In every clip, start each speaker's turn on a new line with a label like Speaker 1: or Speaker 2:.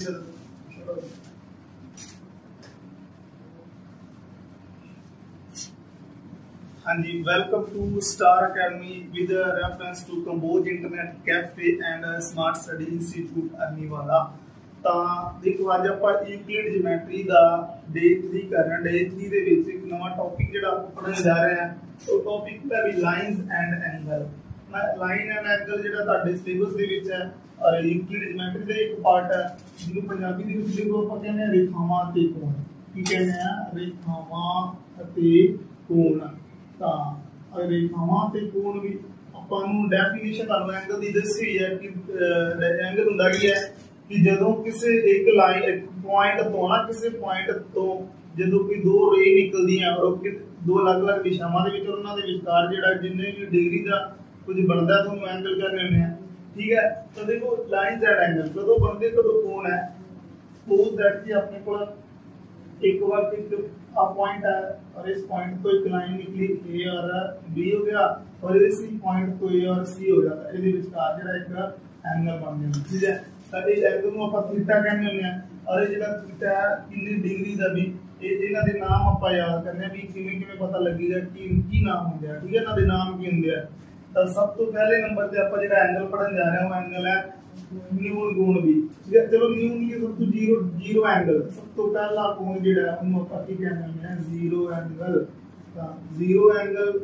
Speaker 1: हाँ जी, welcome to Star Academy with reference to Kamboj internet cafe and Smart Study Institute Arniwala. ਤਾਂ ਦੇਖੋ ਅੱਜ ਆਪਾਂ यूक्लिड ज्योमेट्री ਦਾ ਡੇ 3 ਕਰ ਰਹੇ ਹਾਂ। ਡੇ 3 ਦੇ ਵਿੱਚ ਇੱਕ ਨਵਾਂ ਟੌਪਿਕ ਜਿਹੜਾ ਆਪਾਂ ਪੜ੍ਹਨ ਜਾ ਰਹੇ ਹਾਂ ਉਹ ਟੌਪਿਕ ਹੈ ਵੀ lines and angle. Line and angle ਜਿਹੜਾ ਤੁਹਾਡੇ ਸਿਲੇਬਸ ਦੇ ਵਿੱਚ ਹੈ ਔਰ यूक्लिड ज्योमेट्री ਦਾ ਇੱਕ ਪਾਰਟ ਹੈ ਜਿਹਨੂੰ ਪੰਜਾਬੀ ਦੇ ਵਿੱਚ ਜਦੋਂ ਆਪਾਂ ਕਹਿੰਦੇ ਹਾਂ ਰੇਖਾਵਾਂ ਅਤੇ ਕੋਣ। ਕੀ ਕਹਿੰਦੇ ਆ? ਰੇਖਾਵਾਂ ਅਤੇ ਕੋਣ। ਤਾਂ ਰੇਖਾਵਾਂ ਤੇ ਕੋਣ ਵੀ ਆਪਾਂ ਨੂੰ ਡੈਫੀਨੇਸ਼ਨ ਤੁਹਾਨੂੰ ਐਂਗਲ ਦੀ ਦੱਸੀ ਹੈ ਕਿ ਐਂਗਲ ਹੁੰਦਾ ਕੀ ਹੈ कि ਜਦੋਂ ਕਿਸੇ ਇੱਕ ਲਾਈਨ ਇੱਕ ਪੁਆਇੰਟ ਤੋਂ ਨਾ ਕਿਸੇ ਪੁਆਇੰਟ ਤੋਂ ਜਦੋਂ ਕੋਈ ਦੋ ਰੇ ਨਿਕਲਦੀਆਂ ਔਰ ਦੋ ਅਲੱਗ-ਅਲੱਗ ਦਿਸ਼ਾਵਾਂ ਦੇ ਵਿੱਚ ਉਹਨਾਂ ਦੇ ਵਿਚਕਾਰ ਜਿਹੜਾ ਜਿੰਨੇ ਵੀ ਡਿਗਰੀ ਦਾ ਕੁਝ ਬਣਦਾ ਤੁਹਾਨੂੰ ਐਂਗਲ ਕਹਿੰਦੇ ਹੁੰਦੇ ਆ। ਠੀਕ ਹੈ, ਤਾਂ ਦੇਖੋ ਲਾਈਨਸ ਐਂਡ ਐਂਗਲ ਕਦੋਂ ਬਣਦੇ ਕਦੋਂ ਕੋਣ ਹੈ। ਸਪੋਜ਼ दैट कि अपने को एक बार एक पॉइंट है और इस पॉइंट तो एक लाइन निकली ए और बी हो गया और इस पॉइंट तो ए और सी हो जाता है। ਇਹਦੇ ਵਿਚਕਾਰ ਜਿਹੜਾ ਇੱਕ ਐਂਗਲ ਬਣ ਜਾਂਦਾ। ਠੀਕ ਹੈ, ਤਾਂ ਇਹ ਐਂਗਲ ਨੂੰ ਆਪਾਂ ਥੀਟਾ ਕਹਿੰਦੇ ਹੁੰਦੇ ਆ ਔਰ ਇਹ ਜਿਹੜਾ ਥੀਟਾ ਹੈ ਕਿੰਨੀ ਡਿਗਰੀ ਦਾ ਵੀ ਇਹ ਇਹਨਾਂ ਦੇ ਨਾਮ ਆਪਾਂ ਯਾਦ ਕਰਨੇ ਆ ਵੀ ਕਿਵੇਂ ਕਿਵੇਂ ਪਤਾ ਲੱਗੇਗਾ ਕਿ ਕੀ ਨਾਮ ਹੁੰਦੇ ਆ। ਠੀਕ ਹੈ, ਇਹਨਾਂ ਦੇ ਨਾਮ ਕੀ ਹੁੰਦੇ ਆ। ਤਾਂ ਸਭ ਤੋਂ ਪਹਿਲੇ ਨੰਬਰ ਤੇ ਆਪਾਂ ਜਿਹੜਾ ਐਂਗਲ ਪੜਨ ਜਾ ਰਹੇ ਹਾਂ ਉਹ ਐਂਗਲ ਹੈ ਨਿਊਨ ਕੋਣ ਵੀ। ਠੀਕ ਹੈ, ਚਲੋ ਨਿਊਨ ਕੀ ਸਭ ਤੋਂ ਜ਼ੀਰੋ ਐਂਗਲ ਸਭ ਤੋਂ ਪਹਿਲਾ ਕੋਣ ਜਿਹੜਾ ਉਹਨੂੰ ਆਪਾਂ ਕੀ ਕਹਿੰਦੇ ਆ ਜ਼ੀਰੋ ਐਂਗਲ। ਤਾਂ ਜ਼ੀਰੋ ਐਂਗਲ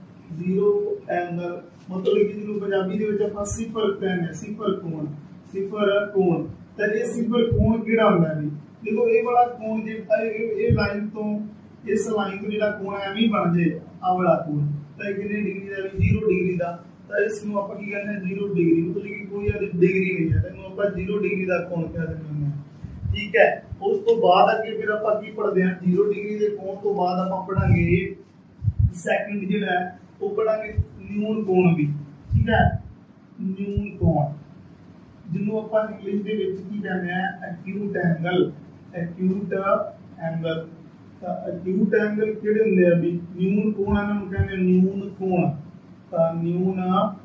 Speaker 1: मतलब कि ਜਿਹਨੂੰ ਪੰਜਾਬੀ ਦੇ ਵਿੱਚ ਆਪਾਂ ਸਿਫਰ ਕਹਿੰਦੇ ਆ ਸਿਫਰ ਕੋਣ। ਸਿਫਰ ਕੋਣ ਤਾਂ ਇਹ ਸਿਫਰ ਕੋਣ ਕਿਹੜਾ ਹੁੰਦਾ ਹੈ? ਦੇਖੋ ਇਹ ਵਾਲਾ ਕੋਣ ਜੇ ਇਹ ਲਾਈਨ ਤੋਂ ਇਸ ਲਾਈਨ ਤੋਂ ਜਿਹੜਾ ਕੋਣ ਐਵੇਂ ਹੀ ਬਣ ਜੇ ਆ ਵਾਲਾ ਕੋਣ ਤਾਂ ਕਿੰਨੀ ਡਿਗਰੀ ਦਾ? 0 ਡਿਗਰੀ ਦਾ। ਤਾਂ ਇਸ ਨੂੰ ਆਪਾਂ ਕੀ ਕਹਿੰਦੇ ਆ 0 ਡਿਗਰੀ। ਮਤਲਬ ਕਿ ਕੋਈ ਡਿਗਰੀ ਨਹੀਂ ਹੈ, ਇਹਨੂੰ ਆਪਾਂ 0 ਡਿਗਰੀ ਦਾ ਕੋਣ ਕਹਿ ਦਿੰਦੇ ਹੁੰਦੇ ਆ। ਠੀਕ ਹੈ, ਉਸ ਤੋਂ ਬਾਅਦ ਅੱਗੇ ਫਿਰ ਆਪਾਂ ਕੀ ਪੜ੍ਹਦੇ ਹਾਂ 0 ਡਿਗਰੀ ਦੇ ਕੋਣ ਤੋਂ ਬਾਅਦ ਆਪਾਂ ਪੜਾਂਗੇ ਸੈਕੰਡ ਜਿਹੜਾ ਹੈ ਉਹ ਪੜਾਂਗੇ ਨਿਊਨ ਕੋਣ ਵੀ। ਠੀਕ ਹੈ, ਨਿਊਨ ਕੋਣ ਜਿਹਨੂੰ ਆਪਾਂ ਇੰਗਲਿਸ਼ ਦੇ ਵਿੱਚ ਕੀ ਕਹਿੰਦੇ ਆ ਐਕਿਊਟ ਐਂਗਲ। ਐਕਿਊਟ ਐਂਗਲ ਤਾਂ ਐਕਿਊਟ ਐਂਗਲ ਕਿਹੜੇ ਹੁੰਦੇ ਆ ਵੀ ਨਿਊਨ ਕੋਣ ਇਹਨਾਂ ਨੂੰ ਕਹਿੰਦੇ ਨਿਊਨ ਕੋਣ। ਤਾਂ ਨਿਊਨ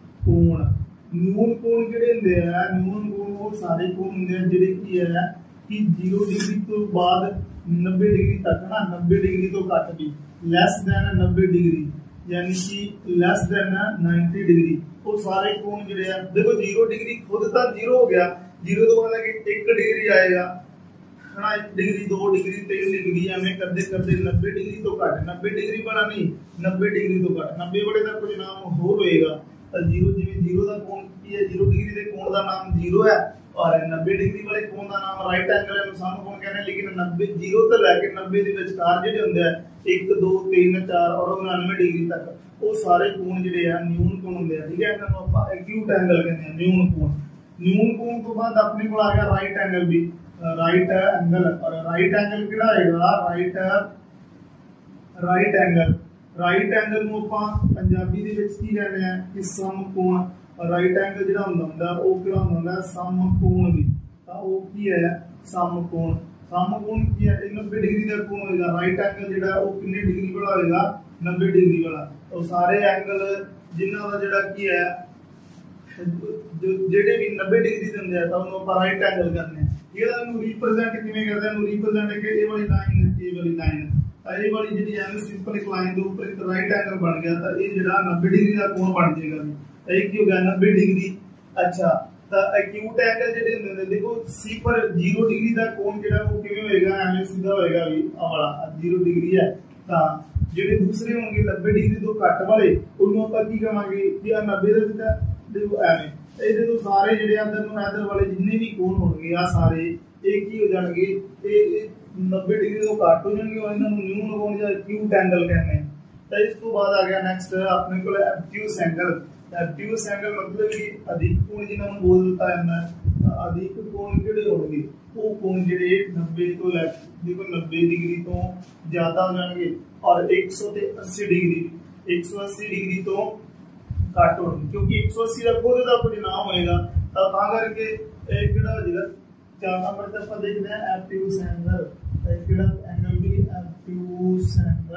Speaker 1: ਕੋਣ ਕਿਹੜੇ ਹੁੰਦੇ ਆ? ਨਿਊਨ ਕੋਣ ਉਹ ਸਾਰੇ ਕੋਣ ਹੁੰਦੇ ਆ ਜਿਹੜੇ ਕੀ ਹੈ ਕਿ 0 ਡਿਗਰੀ ਤੋਂ ਬਾਅਦ 90 ਡਿਗਰੀ ਤੱਕ ਨਾ 90 ਡਿਗਰੀ ਤੋਂ ਘੱਟ ਵੀ ਲੈਸ ਦੈਨ 90 ਡਿਗਰੀ यानी कि लेस देन 90 डिग्री वो सारे कोण ਜਿਹੜੇ ਆ। देखो 0 डिग्री खुद ਤਾਂ 0 हो गया, 0 ਤੋਂ ਬਾਅਦ ਕਿ 1 डिग्री आएगा है ना, 1 डिग्री 2 डिग्री 3 डिग्री ਐਵੇਂ ਕਰਦੇ ਕਰਦੇ 90 डिग्री ਤੋਂ ਘੱਟ 90 डिग्री ਬਣਾ ਨਹੀਂ 90 डिग्री ਤੋਂ ਘੱਟ 90 ਬੜੇ ਦਾ ਕੁਝ ਨਾਮ ਹੋਰ ਹੋਏਗਾ। ਤਾਂ 0 ਜਿਵੇਂ 0 ਦਾ ਕੋਣ ਕੀ ਹੈ 0 डिग्री ਦੇ ਕੋਣ ਦਾ ਨਾਮ 0 ਹੈ और 90 डिग्री वाले कोण का नाम राइट एंगल है। सानू कोण कहने लेकिन 90 0 तो लेके 90 ਦੇ ਵਿਚਕਾਰ ਜਿਹੜੇ ਹੁੰਦੇ ਆ 1 2 3 4 और 99 डिग्री तक ਉਹ ਸਾਰੇ ਕੋਣ ਜਿਹੜੇ ਆ ਨਿਊਨ ਕੋਣ ਹੁੰਦੇ ਆ। ਠੀਕ ਹੈ, ਇਹਨਾਂ ਨੂੰ ਆਪਾਂ ਐਕਿਊਟ ਐਂਗਲ ਕਹਿੰਦੇ ਆ ਨਿਊਨ ਕੋਣ। ਨਿਊਨ ਕੋਣ ਤੋਂ ਬਾਅਦ ਆਪਣੇ ਕੋਲ ਆ ਗਿਆ ਰਾਈਟ ਐਂਗਲ ਵੀ। ਰਾਈਟ ਐਂਗਲ ਔਰ ਰਾਈਟ ਐਂਗਲ ਕਿਹੜਾ ਆਏਗਾ? ਰਾਈਟ ਐਂਗਲ ਨੂੰ ਆਪਾਂ ਪੰਜਾਬੀ ਦੇ ਵਿੱਚ ਕੀ ਕਹਿੰਦੇ ਆ ਕਿ ਸਮ ਕੋਣ। राइट एंगल ਜਿਹੜਾ ਹੁੰਦਾ ਉਹ ਕਿਹੜਾ ਹੁੰਦਾ ਸਮ ਕੋਣ ਵੀ। ਤਾਂ ਉਹ ਕੀ ਹੈ ਸਮ ਕੋਣ। ਸਮ ਕੋਣ ਕੀ ਹੈ 90 ਡਿਗਰੀ ਦਾ ਕੋਣ ਹੋਏਗਾ। ਰਾਈਟ ਐਂਗਲ ਜਿਹੜਾ ਉਹ ਕਿੰਨੇ ਡਿਗਰੀ ਵਾਲਾ ਹੋਏਗਾ 90 ਡਿਗਰੀ ਵਾਲਾ। ਉਹ ਸਾਰੇ ਐਂਗਲ ਜਿਨ੍ਹਾਂ ਦਾ ਜਿਹੜਾ ਕੀ ਹੈ ਜਿਹੜੇ ਵੀ 90 ਡਿਗਰੀ ਦੇ ਹੁੰਦੇ ਆ ਤਾਂ ਉਹਨੂੰ ਆਪਾਂ ਰਾਈਟ ਐਂਗਲ ਕਹਿੰਦੇ ਆ। ਇਹਦਾ ਨੂੰ ਰਿਪਰੈਜ਼ੈਂਟ ਕਿਵੇਂ ਕਰਦੇ ਆ? ਨੂੰ ਰਿਪਰੈਜ਼ੈਂਟ ਕਿ ਇਹ ਵਾਲੀ ਲਾਈਨ ਤਾਂ ਇਹ ਵਾਲੀ ਜਿਹੜੀ ਐਵੇਂ ਸਿੰਪਲ ਇੱਕ ਲਾਈਨ ਦੇ ਉੱਪਰ ਇੱਕ ਰਾਈਟ ਐਂਗਲ ਬਣ ਗਿਆ ਤਾਂ ਇਹ ਜਿਹੜਾ 90 ਡਿਗਰੀ ਦਾ ਕੋਣ ਬਣ ਜਾਏਗਾ। एक की हो गया 90 डिग्री। अच्छा, तो एक्यूट एंगल ਜਿਹੜੇ ਹੁੰਦੇ ਨੇ ਦੇਖੋ 0 डिग्री ਦਾ ਕੋਣ ਜਿਹੜਾ ਉਹ ਕਿਵੇਂ ਹੋਏਗਾ ਐਵੇਂ ਸਿੱਧਾ ਹੋਏਗਾ ਵੀ ਆ ਵਾਲਾ 0 डिग्री ਹੈ। ਤਾਂ ਜਿਹੜੇ ਦੂਸਰੇ ਹੋਣਗੇ 90 डिग्री ਤੋਂ ਘੱਟ ਵਾਲੇ ਉਹਨੂੰ ਆਪਾਂ ਕੀ ਕਹਾਂਗੇ ਕਿ ਆ 90 ਦੇ ਵਿੱਚ ਦੇਖੋ ਐਵੇਂ। ਇਹਦੇ ਤੋਂ ਸਾਰੇ ਜਿਹੜੇ ਅੰਦਰ ਨੂੰ ਇਧਰ ਵਾਲੇ ਜਿੰਨੇ ਵੀ ਕੋਣ ਹੋਣਗੇ ਆ ਸਾਰੇ ਇਹ ਕੀ ਹੋ ਜਾਣਗੇ ਇਹ 90 डिग्री ਤੋਂ ਘੱਟ ਹੋ ਜਾਣਗੇ ਔਰ ਇਹਨਾਂ ਨੂੰ ਨਿਊਨ ਕੋਣ ਜਾਂ एक्यूट एंगल ਕਹਿੰਦੇ ਆ। ਤਾਂ ਇਸ ਤੋਂ ਬਾਅਦ ਆ ਗਿਆ ਨੈਕਸਟ ਆਪਣੇ ਕੋਲ ਐਬਟਿਊਸ ਐਂਗਲ। ਐਬਟਿਊਸ ਐਂਗਲ मतलब कि अधिक कोण जिन्हों ने बोल देता है अधिक कोण किहड़े होणगे वो कोण जिहड़े 90 तो लैके देखो 90 डिग्री तो ज्यादा हो जाएंगे और 180 डिग्री तो घट होणगे क्योंकि 180 का खुद का कुछ नाम होएगा तो करके किहड़ा हो जाएगा 4 नंबर ते आपां देखदे हां एबट्यूस एंगल। किहड़ा एंगल भी एबट्यूस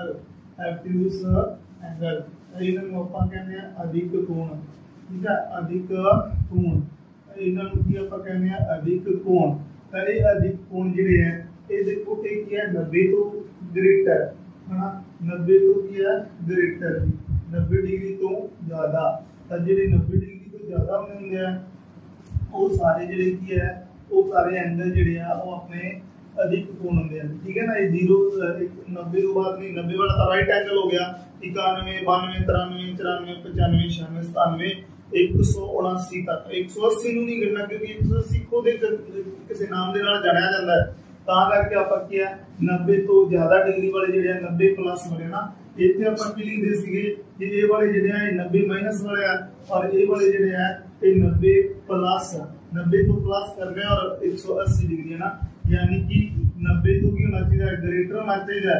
Speaker 1: एंगल इन्होंने ਆਪਾਂ ਕਹਿੰਦੇ ਆ ਅਧਿਕ ਕੋਣ। ਠੀਕ ਹੈ, ਅਧਿਕ ਕੋਣ ਇਹਨਾਂ ਨੂੰ ਕੀ ਆਪਾਂ ਕਹਿੰਦੇ ਆ ਅਧਿਕ ਕੋਣ। तो ये अधिक कोण जिहड़े है ये देखो कि क्या है 90 तो ग्रेटर है ना 90 तो क्या है ग्रेटर 90 डिग्री तो ज्यादा तो जिहड़े 90 डिग्री तो ज्यादा होंगे हैं वो सारे जिहड़े की है वो सारे एंगल जिहड़े आ वो अपने अधिक कोण होंगे हैं ठीक है ना ये 0 90 तो बाद नहीं 90 वाला तो राइट एंगल हो गया 91 92 93 94 95 96 97 179 तक 180 ਨੂੰ नहीं गिनना क्योंकि 180 खुद एक किसी नाम ਦੇ ਨਾਲ ਜਾਣਿਆ ਜਾਂਦਾ ਹੈ ਤਾਂ ਕਰਕੇ ਆਪਾਂ ਕੀ ਹੈ 90 ਤੋਂ ਜ਼ਿਆਦਾ ਡਿਗਰੀ ਵਾਲੇ ਜਿਹੜੇ ਆ 90 ਪਲੱਸ ਵਾਲੇ ਨਾ ਇੱਥੇ ਆਪਾਂ ਕੀ ਲਿਖਦੇ ਸੀਗੇ ਕਿ ਇਹ ਵਾਲੇ ਜਿਹੜੇ ਆ 90 ਮਾਈਨਸ ਵਾਲੇ ਆ और ये वाले ਜਿਹੜੇ ਆ ਇਹ 90 प्लस 90 तो प्लस कर रहे हैं और 180 डिग्री है ना यानी कि 90 तो की होना चाहिए ग्रेटर होना चाहिए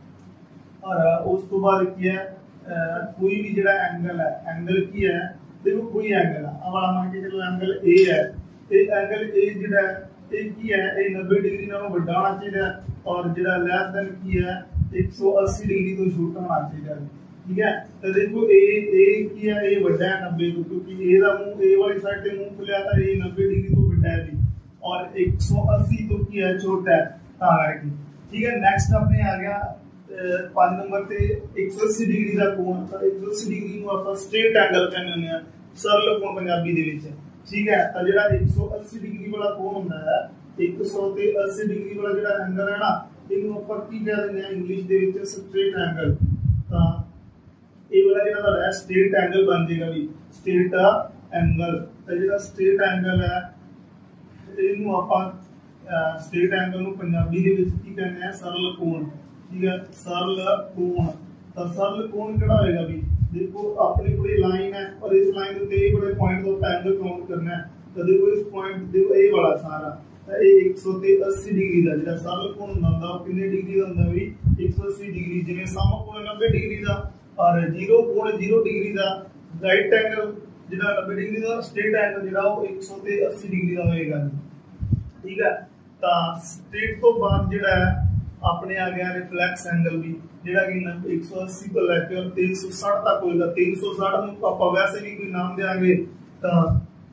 Speaker 1: और उस तो बाद की है कोई भी ਜਿਹੜਾ एंगल है एंगल की है देखो कोई एंगल है अब वाला मान के चलो एंगल ए है ये एंगल ए ਜਿਹੜਾ ਇਹ ਕੀ ਹੈ ਇਹ 90 डिग्री ਨਾਲੋਂ ਵੱਡਾ ਹੋਣਾ ਚਾਹੀਦਾ और ਜਿਹੜਾ ਲੈਸ ਦੈਨ ਕੀ ਹੈ 180 डिग्री ਤੋਂ ਛੋਟਾ ਹੋਣਾ ਚਾਹੀਦਾ ठीक है तो देखो ए की है ये बड़ा है 90 तो क्योंकि ए दा मुंह ए वाली साइड पे मुंह खुला था ये 90 डिग्री तो बड़ा है भी और 180 तो की है छोटा है ता करके ठीक है नेक्स्ट अपने आ गया 5 नंबर पे 180 डिग्री ਦਾ ਕੋਣ ਤਾਂ 180 डिग्री ਨੂੰ ਆਪਾਂ ਸਟ੍ਰੇਟ ਐਂਗਲ ਕਹਿੰਦੇ ਹੁੰਦੇ ਆ ਸਰਲ ਕੋਣ ਪੰਜਾਬੀ ਦੇ ਵਿੱਚ ਠੀਕ ਹੈ ਤਾਂ ਜਿਹੜਾ 180 डिग्री ਵਾਲਾ ਕੋਣ ਹੁੰਦਾ ਹੈ 100 ਤੇ 80 डिग्री ਵਾਲਾ ਜਿਹੜਾ ਐਂਗਲ ਹੈ ਨਾ ਇਹਨੂੰ ਆਪਾਂ ਕੀ ਕਹਿ ਦਿੰਦੇ ਆ ਇੰਗਲਿਸ਼ ਦੇ ਵਿੱਚ ਸਟ੍ਰੇਟ ਐਂਗਲ ਤਾਂ ਇਹ ਵਾਲਾ ਜਿਹੜਾ ਤੁਹਾਡਾ ਸਟ੍ਰੇਟ ਐਂਗਲ ਬਣ ਜਾਏਗਾ ਵੀ ਸਟ੍ਰੇਟ ਐਂਗਲ ਤਾਂ ਜਿਹੜਾ ਸਟ੍ਰੇਟ ਐਂਗਲ ਹੈ ਇਹਨੂੰ ਆਪਾਂ ਸਟ੍ਰੇਟ ਐਂਗਲ ਨੂੰ ਪੰਜਾਬੀ ਦੇ ਵਿੱਚ ਕੀ ਕਹਿੰਦੇ ਆ ਸਰਲ ਕੋਣ ठीक है सरल कोण तो सरल कोण केड़ा होएगा भी देखो अपने कोई लाइन है और इस लाइन पे ये बड़े पॉइंट को एंगल काउंट करना है तो देखो इस पॉइंट देखो ए वाला सारा तो ये 180 डिग्री दा जेड़ा सरल कोण ਹੁੰਦਾ ਉਹ ਕਿੰਨੇ डिग्री ਦਾ ਹੁੰਦਾ ਵੀ 180 डिग्री जिवें सम कोण 90 डिग्री ਦਾ और जीरो कोण 0 डिग्री ਦਾ राइट एंगल जेड़ा 90 डिग्री ਦਾ स्ट्रेट एंगल जेड़ा ਉਹ 180 डिग्री ਦਾ ਹੋਏਗਾ ठीक है ਤਾਂ स्ट्रेट ਤੋਂ ਬਾਅਦ ਜਿਹੜਾ ਹੈ अपने आ गया रिफ्लेक्स एंगल भी जेड़ा कि 180 को लेके और 360 तक होएगा 360 ਨੂੰ ਆਪਾਂ ਵੈਸੇ ਵੀ ਕੋਈ ਨਾਮ ਦੇਾਂਗੇ ਤਾਂ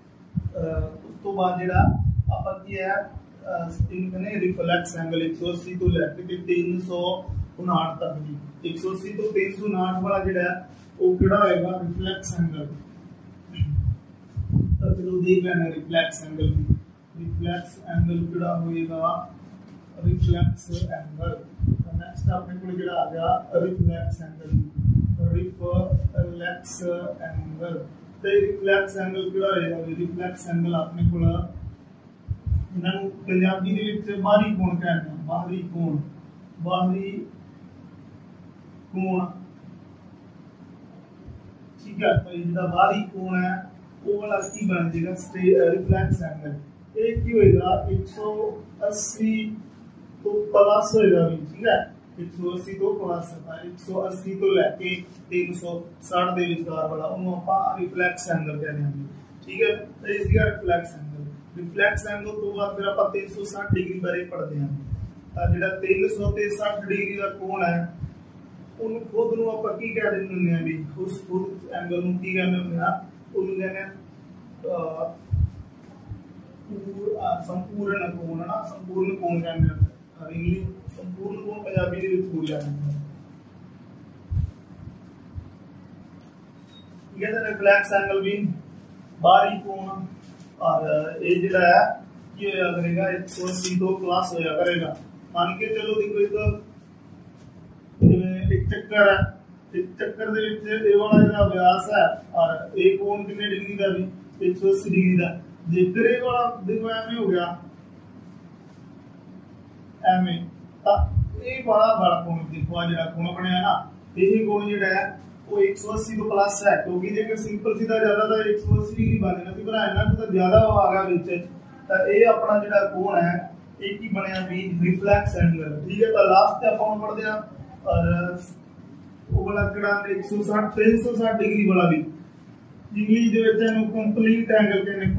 Speaker 1: ਉਸ ਤੋਂ ਬਾਅਦ ਜਿਹੜਾ ਆਪਾਂ ਕੀ ਹੈ ਇਹਨੂੰ ਕਹਿੰਦੇ ਰਿਫਲੈਕਸ ਐਂਗਲ 180 ਤੋਂ ਲੈ ਕੇ 359 ਤੱਕ ਦੀ 180 ਤੋਂ 359 ਵਾਲਾ ਜਿਹੜਾ ਉਹ ਕਿਹੜਾ ਹੋਏਗਾ ਰਿਫਲੈਕਸ ਐਂਗਲ ਤਾਂ ਚਲੋ ਦੇਖ ਲੈਣਾ ਰਿਫਲੈਕਸ ਐਂਗਲ ਕਿਹੜਾ ਹੋਏਗਾ रिफ्लेक्स एंगल तो नेक्स्ट अपने को जेड़ा आ गया रिफ्लेक्स एंगल तो रिफ्लेक्स एंगल केड़ा होएगा रिफ्लेक्स एंगल अपने को इन्हां नु पंजाबी दे विच बाहरी कोण कहंदे हैं बाहरी कोण ठीक है तो जेड़ा बाहरी कोण है वो वाला की बन जाएगा रिफ्लेक्स एंगल ये की होएगा 180 तो प्लस होएगा भी ठीक है 180 तो प्लस है 180 तो लेके 360 ਦੇ ਵਿਚਕਾਰ ਵਾਲਾ ਉਹਨੂੰ ਆਪਾਂ ਰਿਫਲੈਕਸ ਐਂਗਲ ਕਹਿੰਦੇ ਹਾਂ ਠੀਕ ਹੈ ਤੇ ਇਸ ਦਾ ਰਿਫਲੈਕਸ ਐਂਗਲ ਤੋਂ ਬਾਅਦ ਫਿਰ ਆਪਾਂ 360 ਡਿਗਰੀ ਬਾਰੇ ਪੜ੍ਹਦੇ ਹਾਂ ਤਾਂ ਜਿਹੜਾ 300 ਤੇ 60 ਡਿਗਰੀ ਦਾ ਕੋਣ ਹੈ ਉਹਨੂੰ ਖੁਦ ਨੂੰ ਆਪਾਂ ਕੀ ਕਹਿ ਦਿੰਦੇ ਹੁੰਦੇ ਆ ਵੀ ਉਸ ਖੁਦ ਐਂਗਲ ਨੂੰ ਕੀ ਕਹਿੰਦੇ ਹੁੰਦੇ ਆ ਉਹਨੂੰ ਕਹਿੰਦੇ ਆ ਸੰਪੂਰਨ ਕੋਣ ਨਾ ਸੰਪੂਰਨ ਕੋਣ ਕਹਿੰਦੇ ਆ इंग्लिश संपूर्ण कोण पंजाबी दे विच बोलिया जांदा है ये तो रिफ्लेक्स एंगल भी बाहरी कोण और ये जेड़ा है ये होया करेगा 180 तो प्लस होया करेगा मान के चलो देखो एक चक्कर है एक चक्कर दे विच ये वाला जेड़ा व्यास है और एक कोण कितने डिग्री दा भी 180 डिग्री दा जेकर ये वाला देखो एवें हो गया एवें ये बड़ा कोण देखो जेड़ा कोण बनया ना यही कोण जेड़ा है वो 180 तो प्लस है क्योंकि जेकर सिंपल सीधा ज्यादा तो 180 डिग्री बन जाना सी पर इना तो ज्यादा आ गया विच तो ये अपना जेड़ा कोण है ये की बनया भी रिफ्लेक्स एंगल ठीक है तो लास्ट ते अपन पढ़दे आ और वो वाला केड़ा 160 360 डिग्री वाला भी इंग्लिश दे विच इनु कंप्लीट एंगल कहने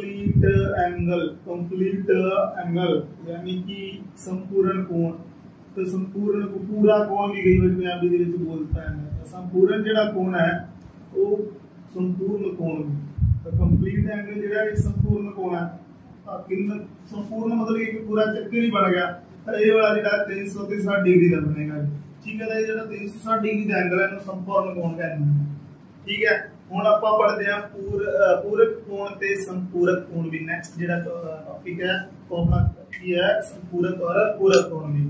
Speaker 1: कंप्लीट एंगल यानी कि संपूर्ण कोण तो संपूर्ण को पूरा कोण भी कई बार पंजाबी दे विच बोलता है तो संपूर्ण जेड़ा कोण है वो संपूर्ण कोण तो कंप्लीट एंगल जेड़ा एक संपूर्ण कोण है संपूर्ण मतलब कि पूरा चक्कर ही बन गया। तो ये वाला जो 360 डिग्री का बनेगा। ठीक है, तो जो 360 डिग्री का एंगल है इन्हें संपूर्ण कोण कहते हैं। ठीक है, हुण आपां पढ़दे हां पूरक कोण ते संपूरक कोण भी। नेक्स्ट जो टॉपिक है वो अपना की है संपूरक और पूरक कोण भी।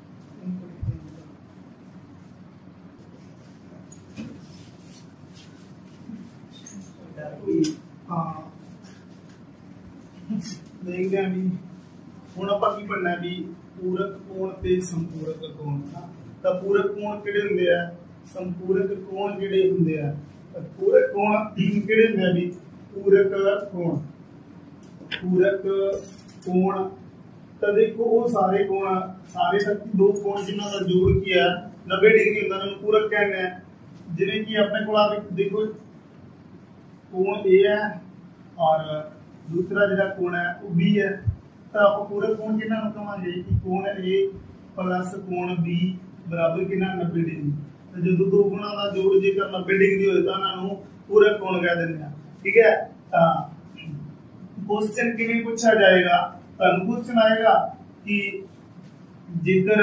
Speaker 1: हाँ देखते हैं भी हुण आपां की पढ़ना है भी पूरक कोण ते संपूरक कोण। तो पूरक कोण किहड़े हुंदे आ, संपूरक कोण किहड़े हुंदे आ। पूरक कोण किहड़े हुंदे आ भी पूरक कोण। पूरक कोण तो देखो वो सारे कोण सारे तक दो कोण जिन्हां दा जोड़ की है 90 डिग्री हुंदा उन्हें पूरक कहते हैं। जिवें कि अपने कोल देखो कोण ए है और दूसरा जो कोण है वो बी है। तो आप पूरक कोण कितना कहांगे कि कोण ए प्लस कोण बी बराबर कितना 90 डिग्री। तो जो दो कोणों का जोड़ जेकर 90 डिग्री होए तो उन्होंने पूरक कोण कह देंगे हैं। ठीक है, क्वेश्चन किवें पूछा जाएगा, तुहानू क्वेश्चन आएगा कि जेकर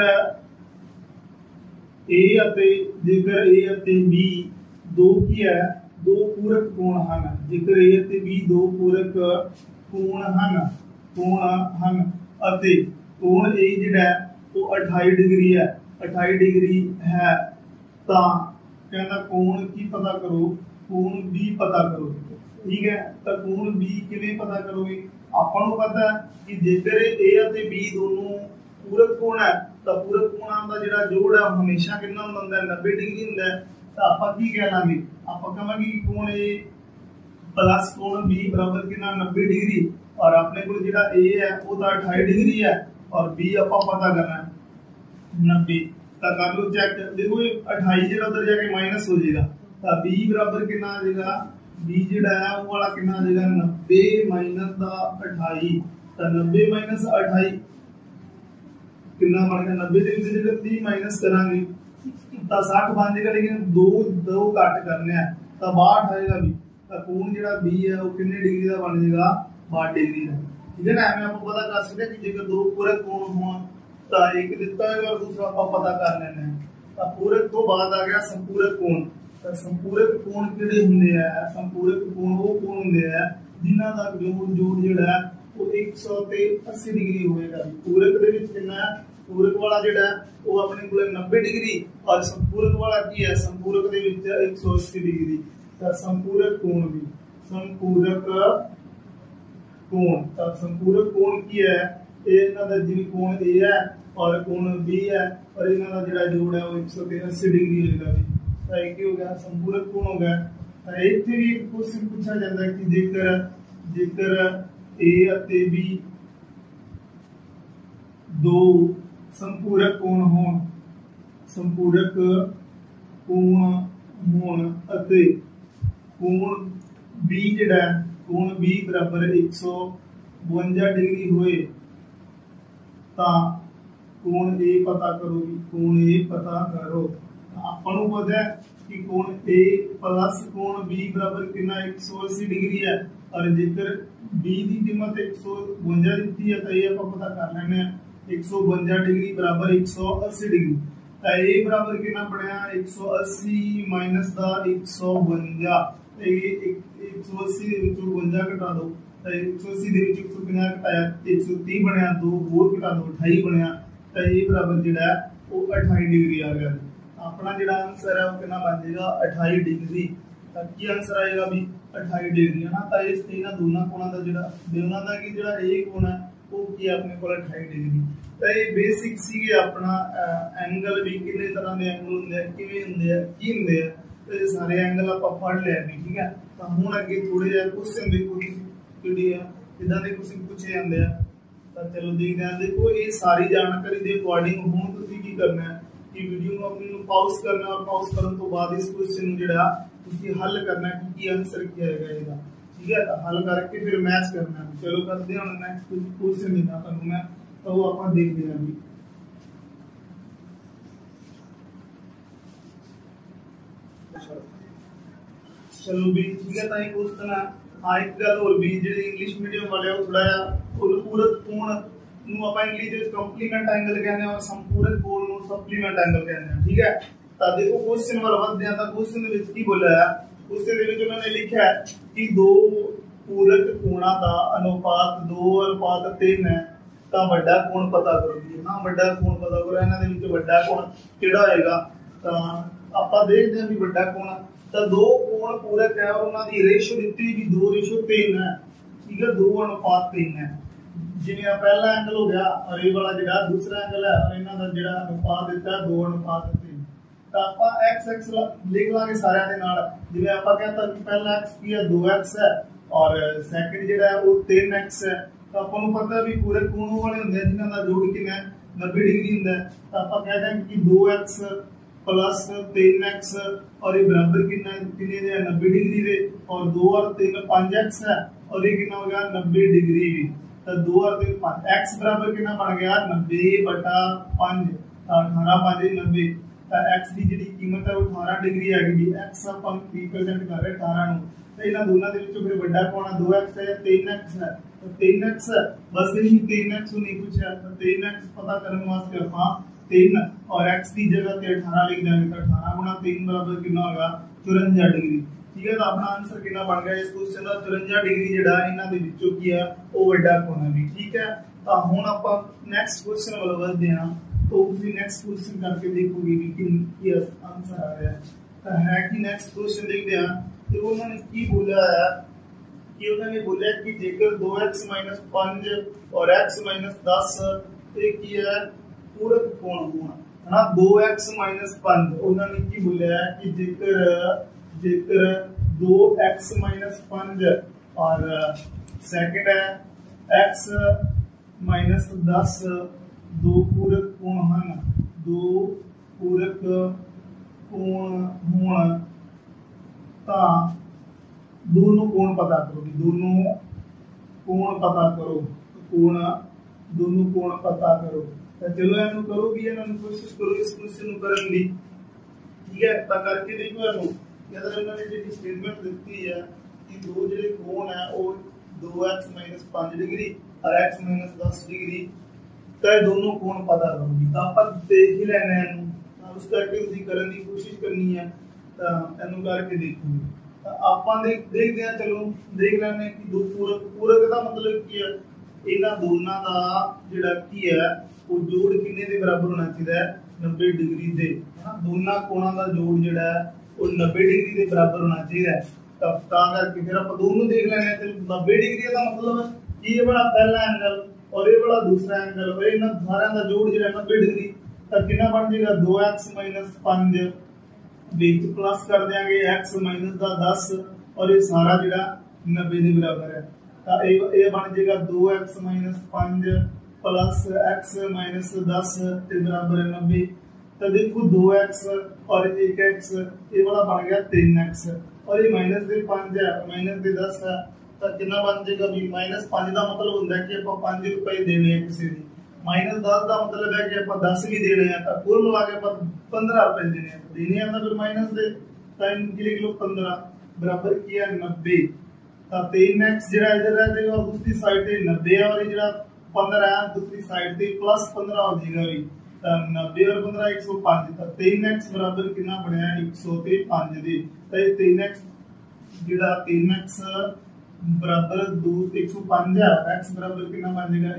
Speaker 1: ए अते बी दो की है दो पूरक कोण ਹਨ। जेकर ए ਅਤੇ बी दो पूरक कोण ਹਨ ਅਤੇ कोण ए ਜਿਹੜਾ वो 28 डिग्री है 28 डिग्री है ਤਾਂ कहना कोण की पता करो कोण बी पता करो। ठीक है, तो कोण बी किवें पता करोगे, ਆਪਾਂ ਨੂੰ पता है कि जेकर ए ਅਤੇ बी दोनों पूरक कोण है तो पूरक कोणां ਦਾ ਜਿਹੜਾ जोड़ है हमेशा कितना ਹੁੰਦਾ है 90 डिग्री ਹੁੰਦਾ है। तो आप की कह लांगे आप कहांगे कि कोण ए प्लस कोण बी बराबर कितना 90 डिग्री और अपने को जेड़ा ए है वो तो 28 डिग्री है और बी आप पता करना है 90। तो कर लो चेक, देखो 28 जेड़ा उधर जाके माइनस हो जाएगा तो बी बराबर कितना आ जाएगा, बी जेड़ा है वो वाला कितना आ जाएगा 90 माइनस दा 28। तो 90 माइनस 28 कितना बन गया 90 दे विच जेकर 30 माइनस करांगे तो 60 बन जाएगा, लेकिन दो घट करने हैं तो 62 आएगा भी। तो कोण जेड़ा बी है वो कितने डिग्री का बन जाएगा 62 डिग्री का। ठीक है ना, हमें आप पता कर सकते हैं कि जेकर दो पूरक कोण हो तो एक दिता है और दूसरा आप पता कर लेना है। तो पूरक तो बाद आ गया संपूरक कोण। तो संपूरक कोण किहड़े हुंदे आ, संपूरक कोण वो कोण हुंदे आ जिन्हां दा जोड़ जेड़ा वो 180 डिग्री होएगा। पूरक दे विच कितना है, पूरक वाला जेड़ा वो अपने को 90 डिग्री और संपूरक वाला की है संपूरक दे विच 180 डिग्री। तो संपूरक कोण भी संपूरक कोण। तो संपूरक कोण की है ए इन्हां दा जिवें कोण ए है और कोण बी है और इन्हां दा जेड़ा जोड़ है वो 180 डिग्री होएगा भी। तो एक हो गया संपूरक कोण हो गया। तो इत्थे भी एक क्वेश्चन पूछा जाता है कि जेकर ए ਅਤੇ बी दो संपूरक कोण होण संपूरक कोण होण ਅਤੇ कोण बी जेड़ा कोण बी बराबर 152 डिग्री होए तां कोण ए पता करो भी कोण ए पता करो। ਆਪਾਂ ਨੂੰ पता है कि कोण ए प्लस कोण बी बराबर कितना 180 डिग्री है और जेकर बी की कीमत 152 दी है तो ये आप पता कर लेने हैं 152 डिग्री बराबर 180 डिग्री। तो ए बराबर कितना बनया 180 माइनस दा 152 ये 180 दे विचों 52 घटा दो तो 180 दे विचों 150 घटाया 130 बनया, दो होर घटा दो 28 बनया। तो ये बराबर जेड़ा वो 28 डिग्री आ गया। अपना जेड़ा आंसर है वो कितना बन जाएगा 28 डिग्री। तो की आंसर आएगा भी 28 डिग्री है ना। तो इस तीनों दोनों कोणों का जेड़ा दोनों का कि जेड़ा ए कोण है वो की अपने को 28 डिग्री। तो ये बेसिक सी अपना एंगल भी कितने तरह के एंगल होंगे किवें होंगे की होंगे तो ये सारे एंगल आप पढ़ लिया भी। ठीक है, तो हुण अगे थोड़े जिहा क्वेश्चन देखो जिहड़ी है इदां दे क्वेश्चन पूछे जांदे आ। तो चलो देखते हैं। देखो ये सारी जानकारी के अकॉर्डिंग हुण तुसीं की करना है कि वीडियो को अपनी पॉज करना और पॉज करने तो बाद इस क्वेश्चन ਨੂੰ ਜਿਹੜਾ ਤੁਸੀਂ हल करना है कि आंसर क्या आएगा ਇਹਦਾ। ठीक है, तो हल करके फिर मैच करना है। चलो करते हैं। नेक्स्ट कुछ क्वेश्चन देना ਤੁਹਾਨੂੰ मैं तो वो ਆਪਾਂ देखते हैं भी। चलो भी ठीक है, तो ये क्वेश्चन है। हाँ एक गल और भी जेह्ड़े इंग्लिश मीडियम वाले वो थोड़ा ਪੂਰਕ ਕੋਣ ਨੂੰ ਆਪਾਂ ਇੰਗਲਿਸ਼ ਦੇ ਵਿੱਚ ਕੰਪਲੀਮੈਂਟ ਐਂਗਲ ਕਹਿੰਦੇ ਆ ਔਰ ਸੰਪੂਰਕ ਕੋਣ ਨੂੰ ਸਪਲੀਮੈਂਟ ਐਂਗਲ ਕਹਿੰਦੇ ਆ। ਠੀਕ ਹੈ, ਤਾਂ ਦੇਖੋ ਕੁਐਸਚਨ ਵੱਲ ਵਧਦੇ ਆ। ਤਾਂ ਕੁਐਸਚਨ ਦੇ ਵਿੱਚ ਕੀ ਬੋਲਿਆ ਹੈ, ਕੁਐਸਚਨ ਦੇ ਵਿੱਚ ਉਹਨਾਂ ਨੇ ਲਿਖਿਆ ਹੈ ਕਿ ਦੋ ਪੂਰਕ ਕੋਣਾਂ ਦਾ ਅਨੁਪਾਤ 2:3 ਹੈ ਤਾਂ ਵੱਡਾ ਕੋਣ ਪਤਾ ਕਰੋ ਜੀ ਨਾ। ਵੱਡਾ ਕੋਣ ਪਤਾ ਕਰੋ, ਇਹਨਾਂ ਦੇ ਵਿੱਚ ਵੱਡਾ ਕੋਣ ਕਿਹੜਾ ਹੋਏਗਾ। ਤਾਂ ਆਪਾਂ ਦੇਖਦੇ ਹਾਂ ਵੀ ਵੱਡਾ ਕੋਣ ਤਾਂ ਦੋ ਕੋਣ ਪੂਰਕ ਹੈ ਔਰ ਉਹਨਾਂ ਦੀ ਰੇਸ਼ੋ ਦਿੱਤੀ ਵੀ 2:3 ਹੈ। ਠੀਕ ਹੈ, 2:3 ਹੈ। ਜਿਵੇਂ ਆ ਪਹਿਲਾ ਐਂਗਲ ਹੋ ਗਿਆ ਔਰ ਇਹ ਵਾਲਾ ਜਿਹੜਾ ਦੂਸਰਾ ਐਂਗਲ ਹੈ ਔਰ ਇਹਨਾਂ ਦਾ ਜਿਹੜਾ ਅਨੁਪਾਤ ਦਿੱਤਾ 2:3। ਤਾਂ ਆਪਾਂ x ਲਿਖ ਲਾਂਗੇ ਸਾਰਿਆਂ ਦੇ ਨਾਲ। ਜਿਵੇਂ ਆਪਾਂ ਕਹਿੰਦਾ ਕਿ ਪਹਿਲਾ x ਕੀ ਹੈ 2x ਹੈ ਔਰ ਸੈਕਿੰਡ ਜਿਹੜਾ ਹੈ ਉਹ 3x ਹੈ। ਤਾਂ ਆਪਾਂ ਨੂੰ ਪਤਾ ਵੀ ਪੂਰੇ ਕੋਣ ਵਾਲੇ ਹੁੰਦੇ ਆ ਜਿਨ੍ਹਾਂ ਦਾ ਜੋੜ ਕਿੰਨਾ 90 ਡਿਗਰੀ ਹੁੰਦਾ ਹੈ। ਤਾਂ ਆਪਾਂ ਕਹਿੰਦੇ ਹਾਂ ਕਿ 2x प्लस 3x और ये बराबर कितने दे 90 डिग्री दे और 2 और 3 5x है और ये कितना हो गया 90 डिग्री भी। तो 2 और 3 5 x बराबर कितना बन गया 90/5 18 5 90। तो x की ਜਿਹੜੀ ਕੀਮਤ ਹੈ ਉਹ 18 ਡਿਗਰੀ ਆ ਗਈ। x ਆਪਾਂ ਰਿਪਰੈਜ਼ੈਂਟ ਕਰ ਰਹੇ 18 ਨੂੰ। ਤੇ ਇਹਨਾਂ ਦੋਨਾਂ ਦੇ ਵਿੱਚੋਂ ਫਿਰ ਵੱਡਾ ਕੌਣ ਹੈ 2x ਹੈ ਜਾਂ 3x ਹੈ। तो 3x बस यही 3x नहीं पूछा तो 3x पता करने वास्ते ਆਪਾਂ 3 और x की जगह पे 18 लिख देंगे। तो 18 गुणा 3 बराबर कितना होगा 54 डिग्री। ठीक है, तो अपना आंसर कितना बन गया इस क्वेश्चन ਦਾ 54 डिग्री ਜਿਹੜਾ ਇਹਨਾਂ ਦੇ ਵਿੱਚੋਂ ਕੀ ਹੈ ਉਹ ਵੱਡਾ ਕੋਣ ਹੈ ਵੀ। ਠੀਕ ਹੈ, ਤਾਂ ਹੁਣ ਆਪਾਂ ਨੈਕਸਟ ਕੁਐਸਚਨ ਵੱਲ ਵਧਦੇ ਹਾਂ। तो ਤੁਸੀਂ ਨੈਕਸਟ ਕੁਐਸਚਨ ਕਰਕੇ ਦੇਖੋਗੇ ਵੀ ਕੀ ਆਨਸਰ ਆ ਰਿਹਾ ਹੈ। ਤਾਂ ਹੈ ਕਿ ਨੈਕਸਟ ਕੁਐਸਚਨ ਦੇਖਦੇ ਹਾਂ ਤੇ ਉਹਨਾਂ ਨੇ ਕੀ ਬੋਲਿਆ ਹੈ कि उन्होंने बोला कि जेकर 2x - 5 और x - 10 एक ही है पूरक कोण होना है ना। 2x - 5 उन्होंने की बोला है कि जेकर 2x - 5 और सेकंड है x - 10 दो पूरक कोण हैं। दो पूरक कोण होना ता दोनों कोण पता करो। दोनों कोण पता करो। कोण दोनों कोण पता करो। तो चलो इन्हों करो भी इन्हों कोशिश करो इस क्वेश्चन करने की। ठीक है, तो करके देखो इन्हों अगर इन्होंने जी स्टेटमेंट दी है कि दो जो कोण है वो 2x - 5 डिग्री और x - 10 डिग्री तो दोनों कोण पता करोगी। तो आप देख ही लेना है उस करके उसी करने की कोशिश करनी है। तो इन्हों करके देखोगे ਆਪਾਂ ਦੇਖਦੇ ਆ। ਚਲੋ ਦੇਖ ਲੈਣੇ ਕਿ ਦੋ ਪੂਰਕ ਦਾ ਮਤਲਬ ਕੀ ਹੈ। ਇਹਨਾਂ ਦੋਨਾਂ ਦਾ ਜਿਹੜਾ ਕੀ ਹੈ ਉਹ ਜੋੜ ਕਿੰਨੇ ਦੇ ਬਰਾਬਰ ਹੋਣਾ ਚਾਹੀਦਾ ਹੈ 90 ਡਿਗਰੀ ਦੇ ਹਨਾ। ਦੋਨਾਂ ਕੋਣਾਂ ਦਾ ਜੋੜ ਜਿਹੜਾ ਹੈ ਉਹ 90 ਡਿਗਰੀ ਦੇ ਬਰਾਬਰ ਹੋਣਾ ਚਾਹੀਦਾ ਹੈ। ਤਾਂ ਕਰਕੇ ਫਿਰ ਆਪਾਂ ਦੋਨੋਂ ਦੇਖ ਲੈਣੇ ਤੇ 90 ਡਿਗਰੀ ਦਾ ਮਤਲਬ ਇਹ ਵਾਲਾ ਪਹਿਲਾ ਐਂਗਲ ਔਰ ਇਹ ਵਾਲਾ ਦੂਸਰਾ ਐਂਗਲ ਔਰ ਇਹਨਾਂ ਸਾਰਿਆਂ ਦਾ ਜੋੜ ਜਿਹੜਾ 90 ਡਿਗਰੀ ਤਾਂ ਕਿੰਨਾ ਬਣ ਜਾਏਗਾ 2x - 5 बीच प्लस कर देंगे x - 10 और ये सारा जिहड़ा 90 के बराबर है। तो ये बन जाएगा 2x - 5 प्लस x - 10 के बराबर है 90। तो देखो 2x और 1x ये वाला बन गया 3x और ये -5 है -10 है। तो कितना बन जाएगा भी -5 का मतलब होता है कि आप 5 रुपए देने हैं किसी को। -10 का मतलब है कि आप 10 भी देने हैं। तो कुल मिला के आप 15 रुपए देने हैं। देने हैं फिर माइनस दे टाइम के लिए 15 बराबर किया 90। तो 3x जेड़ा इधर रह जाएगा और दूसरी साइड पे 90 है और ये जेड़ा 15 है दूसरी साइड पे प्लस 15 हो जाएगा भी। तो 90 और 15 105। तो 3x बराबर कितना बनया 105 दे। तो ये 3x जेड़ा 3x बराबर 2 105 है। x बराबर कितना बन जाएगा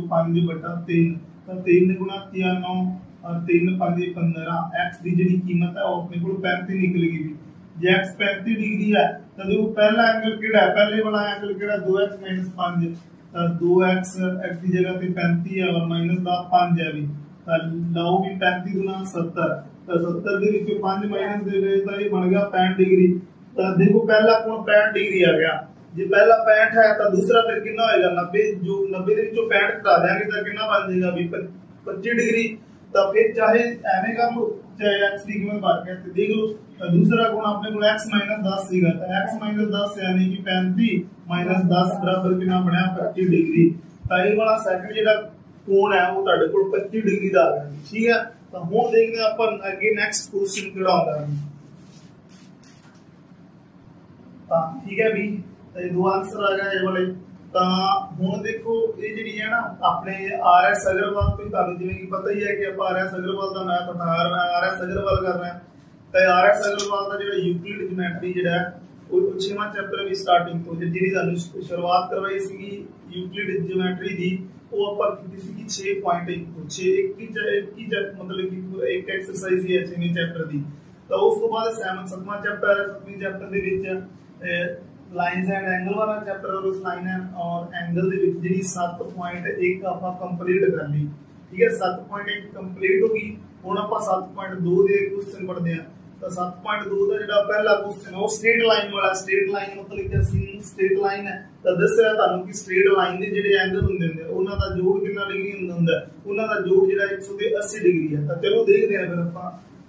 Speaker 1: 105/3। तो 3 गुणा 3 9 और 3 5 15 x की जी कीमत है अपने को 35 निकलेगी। जे x 35 डिग्री है तो देखो पहला एंगल केड़ा है पहले वाला एंगल केड़ा 2x - 5 तो 2x x की जगह पे 35 है और -5 है भी। तो लाओ भी 35 गुना 70 तो 70 के विच 5 माइनस दे गए तो ये बन गया 65 डिग्री। तो देखो पहला कोण 65 डिग्री आ गया। जे पहला 65 है तो दूसरा फिर कितना होएगा 90 जो 90 के विचों 65 घटा देंगे तो कितना बन जाएगा भी 25 डिग्री। तो फिर चाहे एम कर लो चाहे x की कीमत बाहर के देख लो। तो दूसरा गुण अपने को x - 10 सीगा तो x - 10 यानी कि 35 - 10 बराबर कितना बनया 25 डिग्री। तो ये वाला सेकंड जेड़ा कोण है वो ਤੁਹਾਡੇ ਕੋਲ 25 डिग्री ਦਾ आ गया। ठीक है, तो ਹੁਣ देखते हैं अपन आगे नेक्स्ट क्वेश्चन ਕਿਹੜਾ ਹੁੰਦਾ ਹੈ। ਤਾਂ ठीक है भी तो ये दो आंसर आ गए ये वाले। ਤਾਂ ਹੁਣ ਦੇਖੋ ਇਹ ਜਿਹੜੀ ਹੈ ਨਾ ਆਪਣੇ RS ਅਗਰਵਾਲ ਤੋਂ ਤੁਹਾਨੂੰ ਜਿਵੇਂ ਕਿ ਪਤਾ ਹੀ ਹੈ ਕਿ ਆਪਾਂ RS ਅਗਰਵਾਲ ਦਾ ਮੈਥ ਉਠਾ ਰਹੇ ਹਾਂ, RS ਅਗਰਵਾਲ ਕਰ ਰਹੇ ਹਾਂ। ਤਾਂ RS ਅਗਰਵਾਲ ਦਾ ਜਿਹੜਾ ਯੂਕਲਿਡ ਜਿਓਮੈਟਰੀ ਜਿਹੜਾ ਉਹ 6ਵਾਂ ਚੈਪਟਰ ਵੀ ਸਟਾਰਟਿੰਗ ਤੋਂ ਜਿਹੜੀ ਤੁਹਾਨੂੰ ਸ਼ੁਰੂਆਤ ਕਰਵਾਈ ਸੀਗੀ ਯੂਕਲਿਡ ਜਿਓਮੈਟਰੀ ਦੀ, ਉਹ ਆਪਾਂ ਕੀਤੀ ਸੀਗੀ 6.1 ਤੋਂ 6 ਮਤਲਬ ਕਿ ਇੱਕ ਐਕਸਰਸਾਈਜ਼ ਹੀ ਹੈ 6ਵੇਂ ਚੈਪਟਰ ਦੀ। ਤਾਂ ਉਸ ਤੋਂ ਬਾਅਦ 7ਵਾਂ ਚੈਪਟਰ ਹੈ। 7ਵੇਂ ਚੈਪਟਰ ਦੇ ਵਿੱਚ ਲਾਈਨਸ ਐਂਡ ਐਂਗਲ ਵਾਲਾ ਚੈਪਟਰ और उस लाइन और एंगल ਦੇ ਵਿੱਚ ਜਿਹੜੀ 7.1 ਆਪਾਂ ਕੰਪਲੀਟ ਕਰ ਲਈ। ਠੀਕ ਹੈ, 7.1 ਕੰਪਲੀਟ ਹੋ ਗਈ। ਹੁਣ ਆਪਾਂ 7.2 ਦੇ ਕੁਐਸਚਨ ਪੜ੍ਹਦੇ ਹਾਂ। ਤਾਂ 7.2 ਦਾ ਜਿਹੜਾ ਪਹਿਲਾ ਕੁਐਸਚਨ ਉਹ ਸਟ੍ਰੇਟ ਲਾਈਨ ਵਾਲਾ, ਸਟ੍ਰੇਟ ਲਾਈਨ ਮਤਲਬ ਕਿ ਅਸੀਂ ਸਟ੍ਰੇਟ ਲਾਈਨ ਹੈ ਤਾਂ ਦੱਸਿਆ ਤੁਹਾਨੂੰ ਕਿ ਸਟ੍ਰੇਟ ਲਾਈਨ ਦੇ ਜਿਹੜੇ ਐਂਗਲ ਹੁੰਦੇ ਨੇ ਉਹਨਾਂ ਦਾ ਜੋੜ ਕਿੰਨਾ ਡਿਗਰੀ ਹੁੰਦਾ, ਉਹਨਾਂ ਦਾ ਜੋੜ ਜਿਹੜਾ 180 ਡਿਗਰੀ ਹੈ। ਤਾਂ ਚਲੋ ਦੇਖਦੇ ਹਾਂ ਫਿਰ ਆਪਾਂ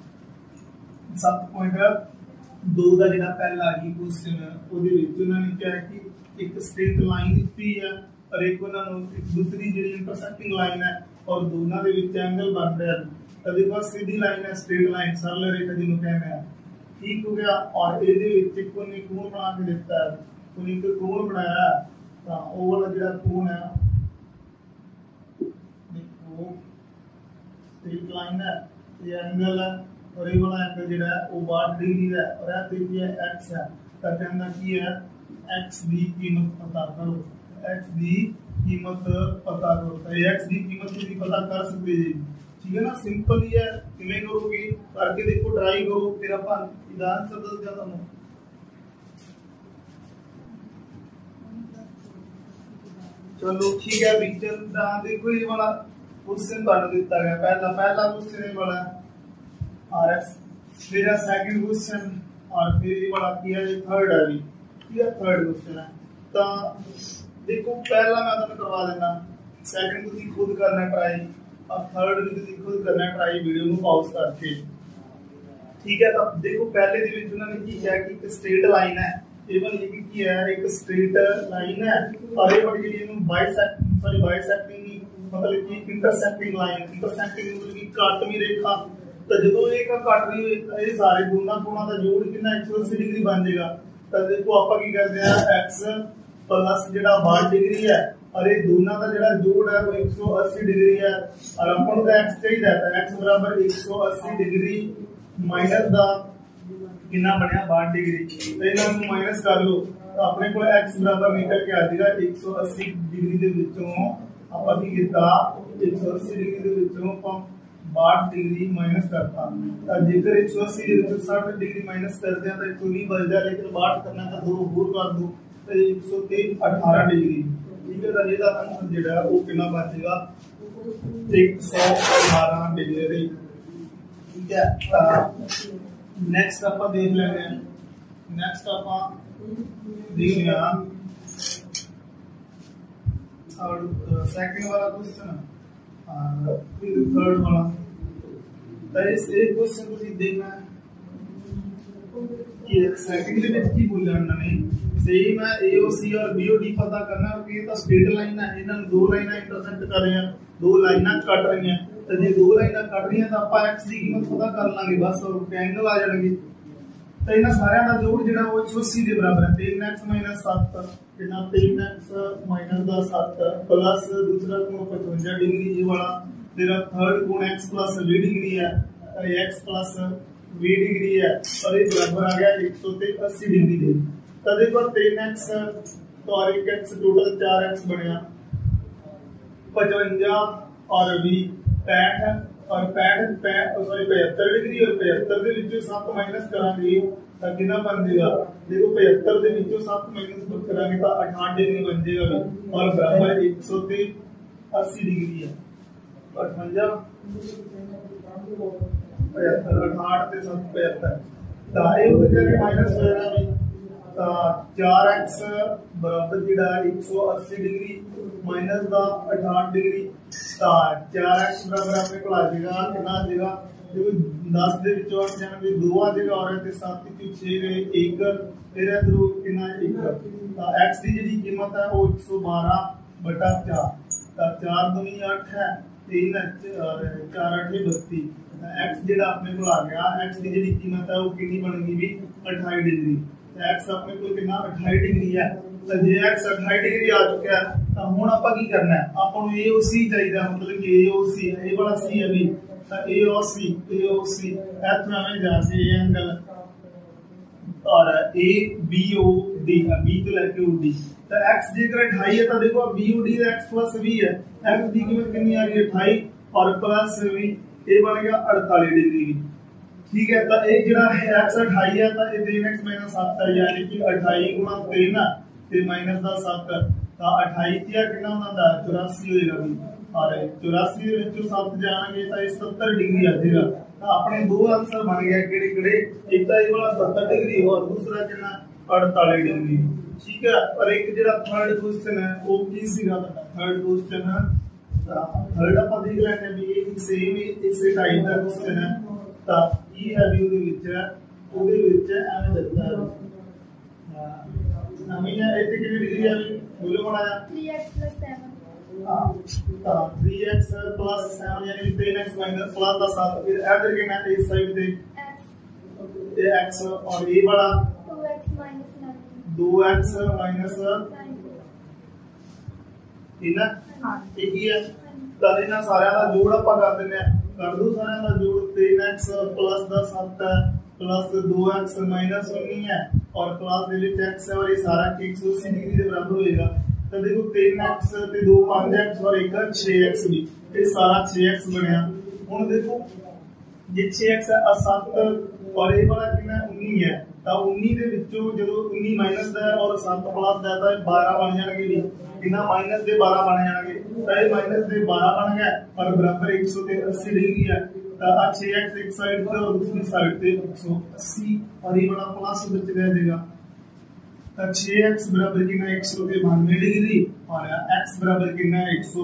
Speaker 1: 7.2 ਦਾ ਜਿਹੜਾ ਪਹਿਲਾ ਹੀ ਕੁਐਸਚਨ ਉਹਦੇ ਵਿੱਚ ਉਹਨਾਂ ਨੇ ਕਿਹਾ ਕਿ ਇੱਕ ਸਟ੍ਰੇਟ ਲਾਈਨ ਦਿੱਤੀ ਹੈ ਔਰ ਇੱਕ ਉਹਨਾਂ ਨੂੰ ਇੱਕ ਦੂਸਰੀ ਜਿਹੜੀ ਇੰਟਰਸੈਕਟਿੰਗ ਲਾਈਨ ਹੈ ਔਰ ਦੋਨਾਂ ਦੇ ਵਿੱਚ ਐਂਗਲ ਬਣ ਰਿਹਾ। ਤਾਂ ਦੇਖੋ ਸਿੱਧੀ ਲਾਈਨ ਹੈ, ਸਟ੍ਰੇਟ ਲਾਈਨ, ਸਰਲ ਰੇਖਾ ਜਿਹਨੂੰ ਕਹਿੰਦੇ ਆ। ਠੀਕ ਹੋ ਗਿਆ। ਔਰ ਇਹਦੇ ਵਿੱਚ ਇੱਕ ਉਹਨੇ ਕੋਣ ਬਣਾ ਕੇ ਦਿੱਤਾ ਹੈ, ਉਹਨੇ ਇੱਕ ਕੋਣ ਬਣਾਇਆ। ਤਾਂ ਉਹ ਵਾਲਾ ਜਿਹੜਾ ਕੋਣ ਹੈ ਦੇਖੋ ਸਟ੍ਰੇਟ ਲਾਈਨ ਹੈ, ਇਹ ਐਂਗਲ ਹੈ और ये वाला एंगल ਜਿਹੜਾ ਹੈ ਉਹ 62 डिग्री है और ਇਹ देखिए x है। ਤਾਂ ਕਹਿੰਦਾ ਕੀ ਹੈ x ਦੀ ਕੀਮਤ ਪਤਾ ਕਰੋ, x ਦੀ ਕੀਮਤ ਪਤਾ ਕਰੋ। ਤਾਂ x ਦੀ ਕੀਮਤ ਤੁਸੀਂ ਪਤਾ ਕਰ ਸਕਦੇ ਜੀ। ਠੀਕ ਹੈ ਨਾ, ਸਿੰਪਲ ਹੀ ਹੈ। ਕਿਵੇਂ ਕਰੋਗੇ ਕਰਕੇ ਦੇਖੋ, ਟਰਾਈ ਕਰੋ, ਫਿਰ ਆਪਾਂ ਇਹਦਾ ਆਨਸਰ ਦੱਸ ਦਿਆਂ ਤੁਹਾਨੂੰ। ਚਲੋ ਠੀਕ ਹੈ ਪਿਕਚਰ ਦਾ ਦੇਖੋ, ਇਹ ਵਾਲਾ ਕੁਐਸਚਨ ਤੁਹਾਨੂੰ ਦਿੱਤਾ ਗਿਆ ਪਹਿਲਾ ਕੁਐਸਚन ਇਹ वाला RS, फिर सेकंड क्वेश्चन और फिर ये वाला किया है थर्ड है भी, ये थर्ड क्वेश्चन है। तो देखो पहला मैं तुम्हें करवा देना, सेकंड तुम खुद करना ट्राई और थर्ड भी तुम खुद करना ट्राई वीडियो को पॉज करके। ठीक है, तब देखो पहले दे विच उन्होंने की किया कि एक स्ट्रेट लाइन है, केवल ये की है एक स्ट्रेट लाइन है और ये वाली ਜਿਹੜੀ ਇਹਨੂੰ बाइसेक्टिंग मतलब कि इंटरसेक्टिंग लाइन, इंटरसेक्टिंग मतलब कि काटवीं रेखा। तो जो एक कट रही है ये सारे दोनों कोणों का जोड़ कितना 180 डिग्री बन जाएगा। तो देखो आप की करते हैं x प्लस जेड़ा 62 डिग्री है और ये दोनों का जेड़ा जोड़ है वो 180 डिग्री है और अपन का x चाहिए था x बराबर 180 डिग्री माइनस दा कितना बनया 62 डिग्री। तो इन्होंने माइनस कर लो तो अपने को x बराबर निकल के आ जाएगा 180 डिग्री ਦੇ ਵਿੱਚੋਂ ਆਪਾਂ ਕੀ ਕੀਤਾ 180 डिग्री ਦੇ ਵਿੱਚੋਂ ਆਪਾਂ 62 डिग्री माइनस करता। जेकर 180 60 डिग्री माइनस करते हैं तो 120 बच जाए, लेकिन 62 करना था 2 और कर दो तो 118 डिग्री। ठीक है, तो ਇਹਦਾ ਆਨਸਰ ਜਿਹੜਾ ਉਹ ਕਿੰਨਾ ਬਚੇਗਾ 118 डिग्री। ठीक है, तो नेक्स्ट ਆਪਾਂ ਦੇਖ ਲੈਂਦੇ ਹਾਂ। नेक्स्ट ਆਪਾਂ ਦੇਖਦੇ ਹਾਂ और सेकंड वाला क्वेश्चन और फिर थर्ड वाला। तो इस एक क्वेश्चन को देखना है कि सेकंड ਦੇ ਵਿੱਚ ਕੀ ਬੋਲਿਆ ਉਹਨਾਂ ਨੇ। सेम है AOC और BOD पता करना है कि ये तो स्ट्रेट लाइन है, इन्होंने दो लाइनें इंटरसेक्ट कर रहे हैं, दो लाइनें कट रही हैं। तो जे दो लाइनें कट रही हैं तो आप x की कीमत पता कर लांगे बस और एंगल आ जाएंगे। तो इन्हां सारियां दा जोड़ जेड़ा वो 180 के बराबर है। 3x - 7 कितना 3x - 7 प्लस दूसरा कोण 55 डिग्री ये वाला, तेरा थर्ड कोण x + 20 डिग्री है, x + 20 डिग्री है और ये बराबर आ गया 180 डिग्री दे। तो देखो 3x तो और 1x टोटल 4x बनया 55 और 20 65 और 65 सॉरी 75 डिग्री और 75 ਦੇ ਵਿੱਚੋਂ 7 ਮਾਈਨਸ ਕਰਾਂਗੇ ਤਾਂ ਕਿੰਨਾ ਬਣ ਜਾਏਗਾ। देखो 75 ਦੇ ਵਿੱਚੋਂ 7 ਮਾਈਨਸ ਕਰਾਂਗੇ ਤਾਂ 68 डिग्री बन जाएगा और बराबर 180 डिग्री है। 58 68 ਤੇ 7 75 ਤਾਂ ਇਹ ਹੋ ਜਾਏਗਾ ਮਾਈਨਸ ਹੋ ਜਾਏਗਾ ਵੀ। ਤਾਂ 4x बराबर ਜਿਹੜਾ 180 डिग्री माइनस ਦਾ 68 डिग्री ਤਾਂ 4x बराबर ਆਪਣੇ ਕੋਲ ਆ ਜਾਏਗਾ ਕਿੰਨਾ ਆ ਜਾਏਗਾ। देखो 10 ਦੇ ਵਿੱਚੋਂ 8 ਜਾਣਗੇ 2 ਆ ਜਾਏਗਾ और ਤੇ 7 ਵਿੱਚੋਂ 6 ਗਏ 1 ਫਿਰ ਇਧਰੋਂ ਕਿੰਨਾ 1 ਤਾਂ x ਦੀ ਜਿਹੜੀ ਕੀਮਤ ਹੈ ਉਹ 112/4 ਤਾਂ 4 दूनी 8 है 3 और 4 8 32 x ਜਿਹੜਾ ਆਪਣੇ ਕੋਲ ਆ ਗਿਆ। x ਦੀ ਜਿਹੜੀ ਕੀਮਤ ਹੈ ਉਹ ਕਿੰਨੀ ਬਣੇਗੀ ਵੀ 28 डिग्री। x अपने को कितना 28 डिग्री है तो जे x 28 डिग्री आ चुका है तो हुण आपां की करना है, आपां नूं AOC चाहिदा, मतलब कि AOC ये वाला C है भी, तो AOC इत्थों एवें जाके ये एंगल और ABOD B तो लेके OD, तो x जेकर 28 है तो देखो BOD का x प्लस v है, x की कीमत कितनी आ रही है 28 और प्लस v, ये बन गया 48 डिग्री। ठीक है, तो ये जरा x 28 है तो ये 3x - 7 है, यानी कि 28 गुणा 3 ते माइनस दा 7, तो 28 या कितना होता है 84 होएगा भी, और 84 ਦੇ ਵਿੱਚੋਂ 7 ਜਾਣਗੇ ਤਾਂ ਇਹ 70 डिग्री आ जाएगा। तो अपने दो आंसर बन गया केड़े केड़े, एक तो ये वाला 70 डिग्री और दूसरा कितना 48 डिग्री। ठीक है, और एक जेड़ा थर्ड क्वेश्चन है वो की सीगा, थर्ड क्वेश्चन है थर्ड ਆਪਾਂ देख ਲੈਣੇ ਵੀ ਇਹ ਸੇਮ ਇਸੇ ਟਾਈਪ ਦਾ क्वेश्चन है, ਤਾਂ ਕੀ ਹੈ ਵੀ ਉਹਦੇ ਵਿੱਚ ਐਵੇਂ ਦਿੱਤਾ ਹੈ ਨਵੀਂ ਹੈ ਇੱਥੇ ਕਿੰਨੀ ਡਿਗਰੀ ਆ ਵੀ ਬੋਲੋ ਬਣਾਇਆ
Speaker 2: 3x + 7,
Speaker 1: हां, तो 3x + 7 यानी 3x - प्लस का 7, फिर ऐड करके मैं इस साइड पे ये x और ये वाला
Speaker 2: 2x - 9,
Speaker 1: 2x - 9 ठीक है।
Speaker 2: हां
Speaker 1: ਇਹ ਕੀ ਹੈ, ਤਾਂ ਇਹਨਾਂ ਸਾਰਿਆਂ ਦਾ ਜੋੜ ਆਪਾਂ ਕਰ ਦਿੰਦੇ ਆ, ਕਰ ਦੋ ਸਾਰਿਆਂ ਦਾ ਜੋੜ 3x + ਦਾ 7 प्लस 2x - 19 है और प्लस दे विच x है और ये सारा 180 डिग्री के बराबर होएगा। तो देखो 3x ते 2 5x और 1 6x भी, ये सारा 6x बनया। हुन देखो जे 6x है 7 और ये वाला कितना 19 है, तो 19 दे विचों जदों 19 माइनस दा और 7 प्लस दा तो 12 बन जाणगे भी, कितना माइनस दे 12 बन जाणगे, तो ये माइनस दे 12 बन गया और बराबर 180 डिग्री है। तो 6x एक साइड पे और दूसरी साइड पे 180 और ये बड़ा प्लस बच जाएगा। तो 6x बराबर कितना 192 डिग्री और x बराबर कितना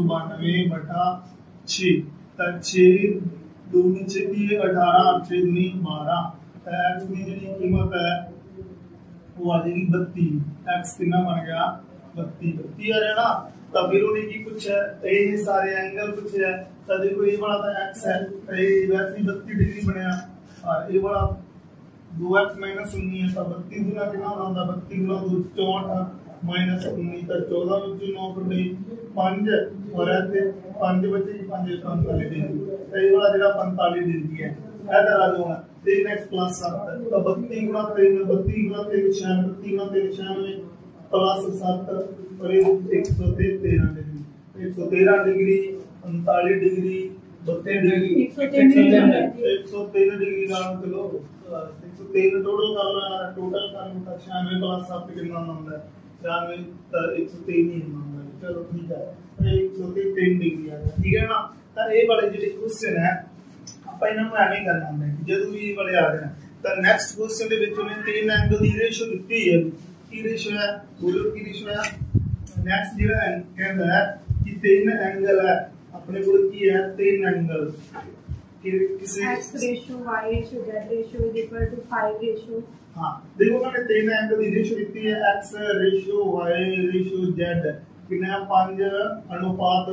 Speaker 1: 192/6, तो 6 दूनी 6 18 और 6 दूनी 12, तो x की जो कीमत है वो आ जाएगी 32, x कितना बन गया 32 आ रहा है ना। तो फिर उन्हें की कुछ है ये सारे एंगल कुछ है, तो देखो ये वाला तो x है, ये वैसे 32 डिग्री बनया और ये वाला 2x - 19 है, तो 32 गुना कितना होता है 32 गुना 2 64 माइनस 19 तो 14 ਵਿੱਚ 9 कटे 5 और ऐसे 5 बचे 5 45 डिग्री, तो ये वाला ਜਿਹੜਾ 45 डिग्री है इधर आ जाओ 3x + 7, तो 32 गुना 3 32 गुना 3 32 गुना 3 96 प्लस 7 और 113 degree 113 degree 45 degree 32 degree 113 degree का चलो 113 टोटल कर लो, टोटल कर 96 प्लस 7 कितना होता है 96 तो 113 ही होता है। चलो ठीक है 113 डिग्री आ गया, ठीक है ना। तो ये वाले जो क्वेश्चन है ਆਪਾਂ ਇਹਨਾਂ ਨੂੰ ਐਵੇਂ ਕਰਨਾ ਹੁੰਦਾ ਹੈ ਜਦੋਂ ਵੀ ਇਹ ਵਾਲੇ ਆ ਗਏ ਤਾਂ ਨੈਕਸਟ ਕੁਐਸਚਨ ਦੇ ਵਿੱਚ ਉਹਨੇ ਤਿੰਨ ਐਂਗਲ ਦੀ ਰੇਸ਼ੋ ਦਿੱਤੀ ਹੈ, की रेशियो है बोलो की रेशियो है। नेक्स्ट जो है कहता है कि तीन एंगल है अपने को की है तीन एंगल किसी
Speaker 2: x ratio y ratio z ratio = 5 ratio.
Speaker 1: हां देखो मैंने तीन एंगल की रेशियो दी है x ratio y ratio z कितना 5 अनुपात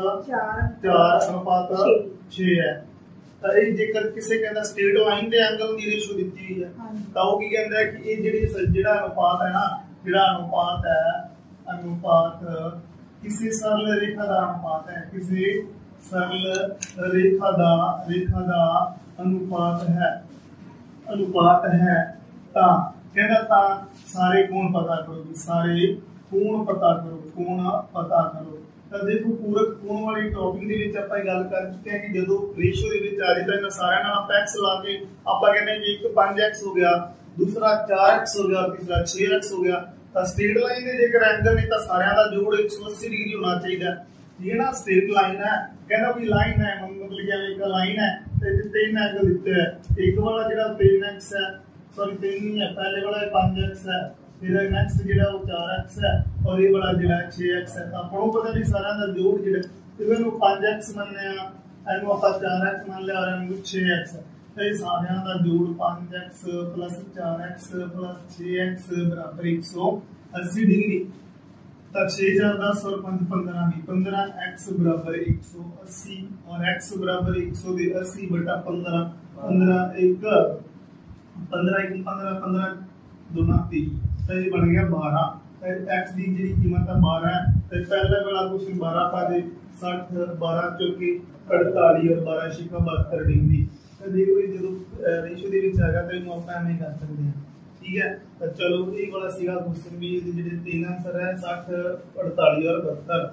Speaker 1: 4 6 है। तो ये जेकर किसी कहता स्ट्रेट लाइन के एंगल की रेशियो दी हुई है तो वो की कहता है कि ये जेड़ा अनुपात है ना, जेड़ा अनुपात है अनुपात किसी सरल रेखा का अनुपात है, किसी सरल रेखा का अनुपात है ता कहता ता सारे कोण पता करो, सारे कोण पता करो। तो देखो पूरक कोण वाली टॉपिक ਦੇ ਵਿੱਚ ਆਪਾਂ ਗੱਲ ਕਰ ਚੁੱਕੇ ਹਾਂ कि ਜਦੋਂ ਰੇਸ਼ੋ ਦੇ ਵਿੱਚ ਆ ਜਾਂਦਾ ਇਹਨਾਂ ਸਾਰਿਆਂ ਨਾਲ ਆਪਾਂ x ਲਾ ਕੇ ਆਪਾਂ ਕਹਿੰਦੇ ਕਿ ਇੱਕ 5x ਹੋ ਗਿਆ, दूसरा 4x हो गया, तीसरा 6x हो गया। तो स्ट्रेट लाइन ਦੇ ਜੇਕਰ ਐਂਗਲ ਨੇ ਤਾਂ ਸਾਰਿਆਂ ਦਾ ਜੋੜ 180 डिग्री होना चाहिए, ठीक है ना। स्ट्रेट लाइन है कहना भी लाइन है मतलब कि एक लाइन है ਤੇ तीन एंगल ਦਿੱਤੇ है, एक वाला ਜਿਹੜਾ 3x है सॉरी 3 नहीं है, पहले वाला 5x है, फिर नेक्स्ट ਜਿਹੜਾ ਉਹ 4x है और ये वाला ਜਿਹੜਾ 6x है। ਤਾਂ ਆਪਾਂ ਨੂੰ ਪਤਾ ਵੀ ਸਾਰਿਆਂ ਦਾ ਜੋੜ ਜਿਹੜਾ ਇਹਨੂੰ 5x ਮੰਨਿਆ ਇਹਨੂੰ ਆਪਾਂ 4x ਮੰਨ ਲਿਆ और ਇਹਨੂੰ 6x है। तो सारे का जोड़ 5x + 4x + 6x = 180 डिग्री। तो 6010 और 5 15 15x = 180 और x = 180/15 15 1 15 2 30, तो ये बन गया 12। x की जी कीमत है 12 है तो पहले वाला क्वेश्चन 12 पा दे 60 12 चौके 48 और 12 छिका 72 डिग्री तो देखो जो रेशियो दे विच आएगा तो इनु आप नहीं कर सकते हैं ठीक है। तो चलो ये वाला सीगा क्वेश्चन भी ये जो तीन आंसर है 60 48 और 72।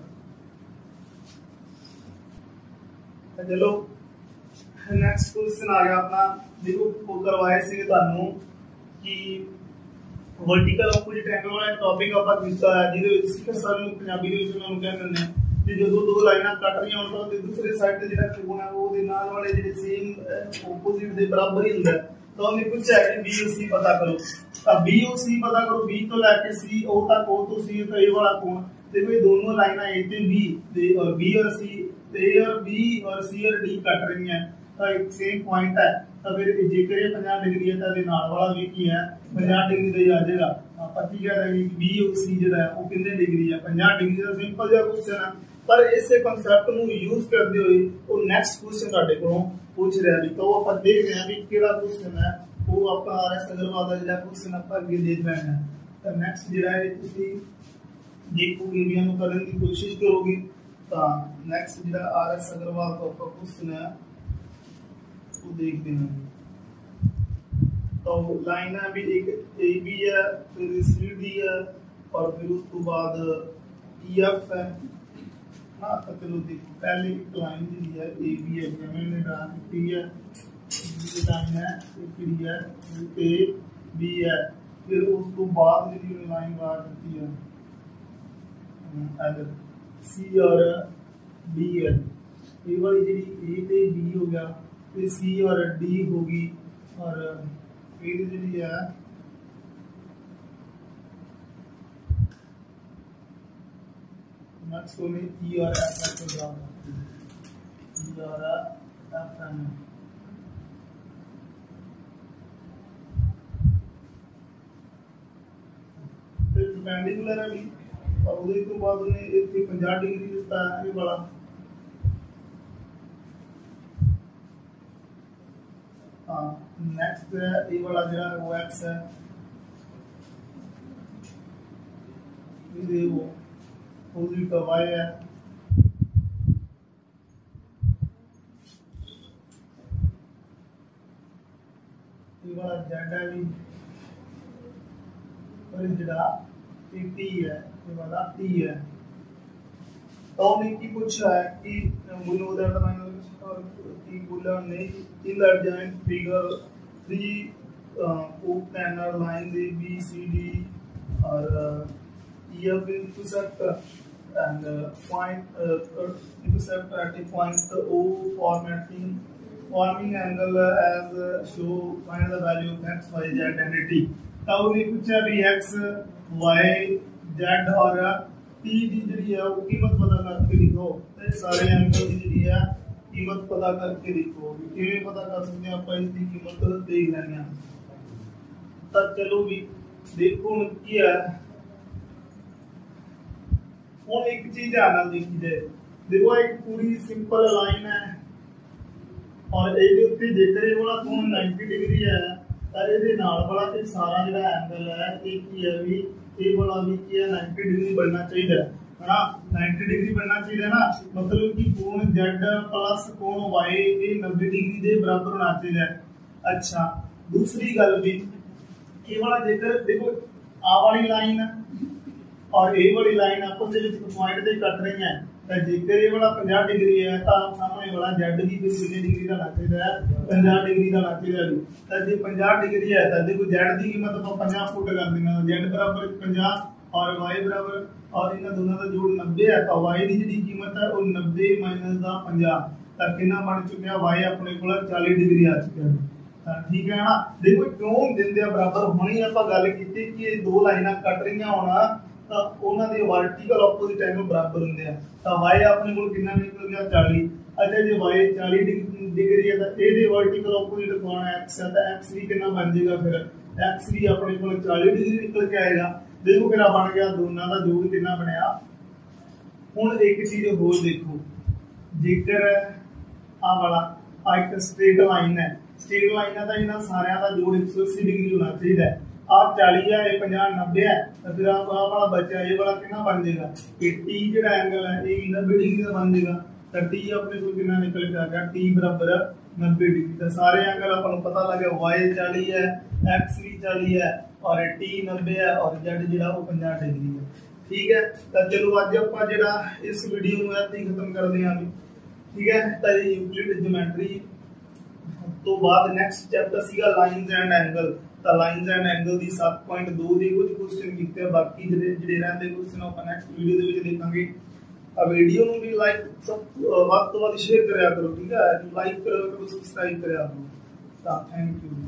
Speaker 1: चलो नेक्स्ट क्वेश्चन आ गया अपना देखो वो करवाए सी ਤੁਹਾਨੂੰ कि वर्टिकल ऑपोजिट एंगल वाला टॉपिक ਆਪਾਂ ਕੀਤਾ ਹੈ ਜਿਹਦੇ ਵਿੱਚ ਸਿੱਖ ਸਰ ਨੂੰ ਪੰਜਾਬੀ ਦੇ ਵਿੱਚ ਉਹਨੂੰ ਕਹਿੰਦੇ ਨੇ ਕਿ ਜਦੋਂ ਦੋ ਲਾਈਨਾਂ ਕੱਟ ਰਹੀਆਂ ਹੋਣ ਤਾਂ ਦੂਸਰੇ ਸਾਈਡ ਤੇ ਜਿਹੜਾ ਕੋਣ ਹੈ ਉਹਦੇ ਨਾਲ ਵਾਲੇ ਜਿਹੜੇ ਸੇਮ ਆਪੋਜ਼ਿਟ ਦੇ ਬਰਾਬਰ ਹੀ ਹੁੰਦਾ ਤਾਂ ਉਹਨੇ ਪੁੱਛਿਆ ਕਿ BOC ਪਤਾ ਕਰੋ ਤਾਂ BOC ਪਤਾ ਕਰੋ B ਤੋਂ ਲੈ ਕੇ C O ਤੱਕ O ਤੋਂ C तो ये वाला कोण देखो ये दोनों लाइनें A ਤੇ B और B और C ਤੇ A और B और C और D ਕੱਟ ਰਹੀਆਂ ਤਾਂ ਇੱਕ ਸੇਮ ਪੁਆਇੰਟ ਹੈ ਤਾਂ ਫਿਰ ਜੇਕਰ ਇਹ 50 ਡਿਗਰੀ ਹੈ ਤਾਂ ਇਹਦੇ ਨਾਲ ਵਾਲਾ ਵੀ ਕੀ ਹੈ 50 डिग्री ਦਾ ਹੀ ਆ ਜਾਏਗਾ ਆਪਾਂ ਕੀ ਕਹਿ ਰਹੇ ਹਾਂ ਕਿ BOC ਜਿਹੜਾ ਹੈ ਉਹ ਕਿੰਨੇ ਡਿਗਰੀ ਹੈ 50 डिग्री ਦਾ ਸਿੰਪਲ ਜਿਹਾ ਕੁਐਸਚਨ ਹੈ ਪਰ ਇਸੇ ਕਨਸੈਪਟ ਨੂੰ ਯੂਜ਼ ਕਰਦੇ ਹੋਏ ਉਹ ਨੈਕਸਟ ਕੁਐਸਚਨ ਤੁਹਾਡੇ ਕੋਲੋਂ ਪੁੱਛ ਰਿਹਾ ਵੀ ਤਾਂ ਉਹ ਆਪਾਂ ਦੇਖ ਰਹੇ ਹਾਂ ਵੀ ਕਿਹੜਾ ਕੁਐਸਚਨ ਹੈ ਉਹ ਆਪਾਂ RS ਅਗਰਵਾਲ ਦਾ ਜਿਹੜਾ ਕੁਐਸਚਨ ਆਪਾਂ ਅੱਗੇ ਦੇਖ ਰਹੇ ਹਾਂ ਤਾਂ ਨੈਕਸਟ ਜਿਹੜਾ ਹੈ ਤੁਸੀਂ ਦੇਖੋਗੇ ਵੀ ਇਹਨੂੰ ਕਰਨ ਦੀ ਕੋਸ਼ਿਸ਼ ਕਰੋਗੇ ਤਾਂ ਨੈਕਸਟ ਜਿਹੜਾ RS ਅਗਰਵਾਲ ਦਾ ਆਪਾਂ ਕੁਐਸਚਨ ਹੈ ਉਹ ਦੇਖਦੇ ਹਾਂ तो लाइन है भी एक ए बी है फिर सी डी है और फिर उसके बाद ई एफ है हाँ तो चलो देखो पहले एक लाइन जी है ए बी है मैंने ड्रा की है दूसरी लाइन है डी है ए बी है फिर उसके बाद जी लाइन ड्रा करती है इधर सी और डी है ये वाली जी ए ते बी हो गया फिर सी और डी होगी और फिर जी है नेक्स्ट में ई और एफ का प्रोग्राम ई और एफ है फिर परपेंडिकुलर है भी और उधर तो बाद उन्हें एक 50 डिग्री दिता है ये वाला हाँ नेक्स्ट है ये वाला जो है वो x है ये वो ऑपोजिट का y है ये वाला z है भी और जड़ा ये t है ये वाला t है तो हमने की पूछा है कि मुझे उधर का और की बोला ने in the joint figure three co-planar lines A B C D or EF intersect and point intersect at a point O forming angle as show find the value of x y z and t ਤਾਂ ਉਹਨੇ ਪੁੱਛਿਆ ਵੀ x y z और t ਦੀ ਜਿਹੜੀ ਹੈ ਉਹ ਕੀਮਤ ਪਤਾ ਕਰਕੇ ਲਿਖੋ ਤੇ ਸਾਰੇ ਐਂਗਲ ਦੀ ਜਿਹੜੀ ਹੈ कीमत पता करके लिखो किवें पता कर सकते हैं आप इसकी कीमत देख लेंगे तो चलो भी देखो की है और एक चीज ध्यान नाल देखी जाए देखो एक पूरी सिंपल लाइन है और ਇਹਦੇ ਉੱਤੇ ਜੇਕਰ ਇਹ ਵਾਲਾ ਕੋਣ 90 डिग्री है ਤਾਂ ਇਹਦੇ ਨਾਲ ਵਾਲਾ ਤੇ ਸਾਰਾ ਜਿਹੜਾ ਐਂਗਲ ਹੈ ਇਹ ਕੀ ਹੈ ਵੀ ਇਹ ਵਾਲਾ ਵੀ ਕੀ ਹੈ 90 डिग्री बनना चाहिए है ना 90 डिग्री बनना चाहिए ना मतलब कि कोण z प्लस कोण y ये 90 डिग्री के बराबर होना चाहिए। अच्छा दूसरी गल भी ये वाला जेकर देखो आ वाली लाइन और ए वाली लाइन आपस में पॉइंट से कट रही है तो जेकर ये वाला 50 डिग्री है तो सामने वाला z की फिर कितने डिग्री का होना चाहिए 50 डिग्री का होना चाहिए तो जे 50 डिग्री है तो देखो z की कीमत आप 50 फुट कर देना z बराबर 50 और y बराबर और इन दोनों का जोड़ 90 है तो y की जी कीमत है वो 90 माइनस का 50 तो कितना बन चुका y अपने को 40 डिग्री आ चुका है ठीक है ना। देखो क्यों देंदे बराबर होनी आप गल की कि दो लाइना कट रही होना तो उन्होंने वर्टिकल ऑपोजिट एंगल बराबर होंगे तो y अपने को कितना निकल गया 40। अच्छा जो y 40 डिग्री है तो ये वर्टिकल ऑपोजिट कौन है x है तो x भी कितना बन जाएगा फिर x भी अपने को 40 डिग्री निकल के आएगा। देखो कितना बन गया दोनों का जोड़ कितना बनया। हुण एक चीज होर देखो जेकर आ वाला एक स्ट्रेट लाइन है स्ट्रेट लाइन का इन्हां सारियां दा जोड़ 180 डिग्री होना चाहिए आ 40 है, ये 50 90 है, तो फिर आप वाला बचा ये वाला कितना बन जाएगा, ये टी जो एंगल है ये 90 डिग्री का बन जाएगा। तो टी अपने को कितना निकल के आ गया, टी बराबर 90 डिग्री। तो सारे एंगल अपन पता लगे, वाई 40 है, एक्स भी 40 है, और टी 90 है, और जेड जो 50 डिग्री है। ठीक है, तो चलो अज आप जो इस वीडियो में ऐसे ही खत्म करते हैं। ठीक है, तो यूक्लिड ज्योमेट्री तो बाद नैक्सट चैप्टर सीगा लाइन्स एंड एंगल। तो लाइन्स एंड एंगल दी 7.2 दे कुछ क्वेश्चन कीते, बाकी ਜਿਹੜੇ ਰਹਿੰਦੇ क्वेश्चन ਆਪਾਂ ਨੈਕਸਟ ਵੀਡੀਓ ਦੇ ਵਿੱਚ ਦੇਖਾਂਗੇ। ਆ ਵੀਡੀਓ ਨੂੰ ਵੀ ਲਾਈਕ ਵੱਧ ਤੋਂ ਵੱਧ ਸ਼ੇਅਰ ਕਰਿਆ ਕਰੋ। ਠੀਕ ਹੈ, ਲਾਈਕ ਕਰਿਆ ਕਰੋ, ਸਬਸਕ੍ਰਾਈਬ ਕਰਿਆ ਕਰੋ। ਤਾਂ ਥੈਂਕ ਯੂ।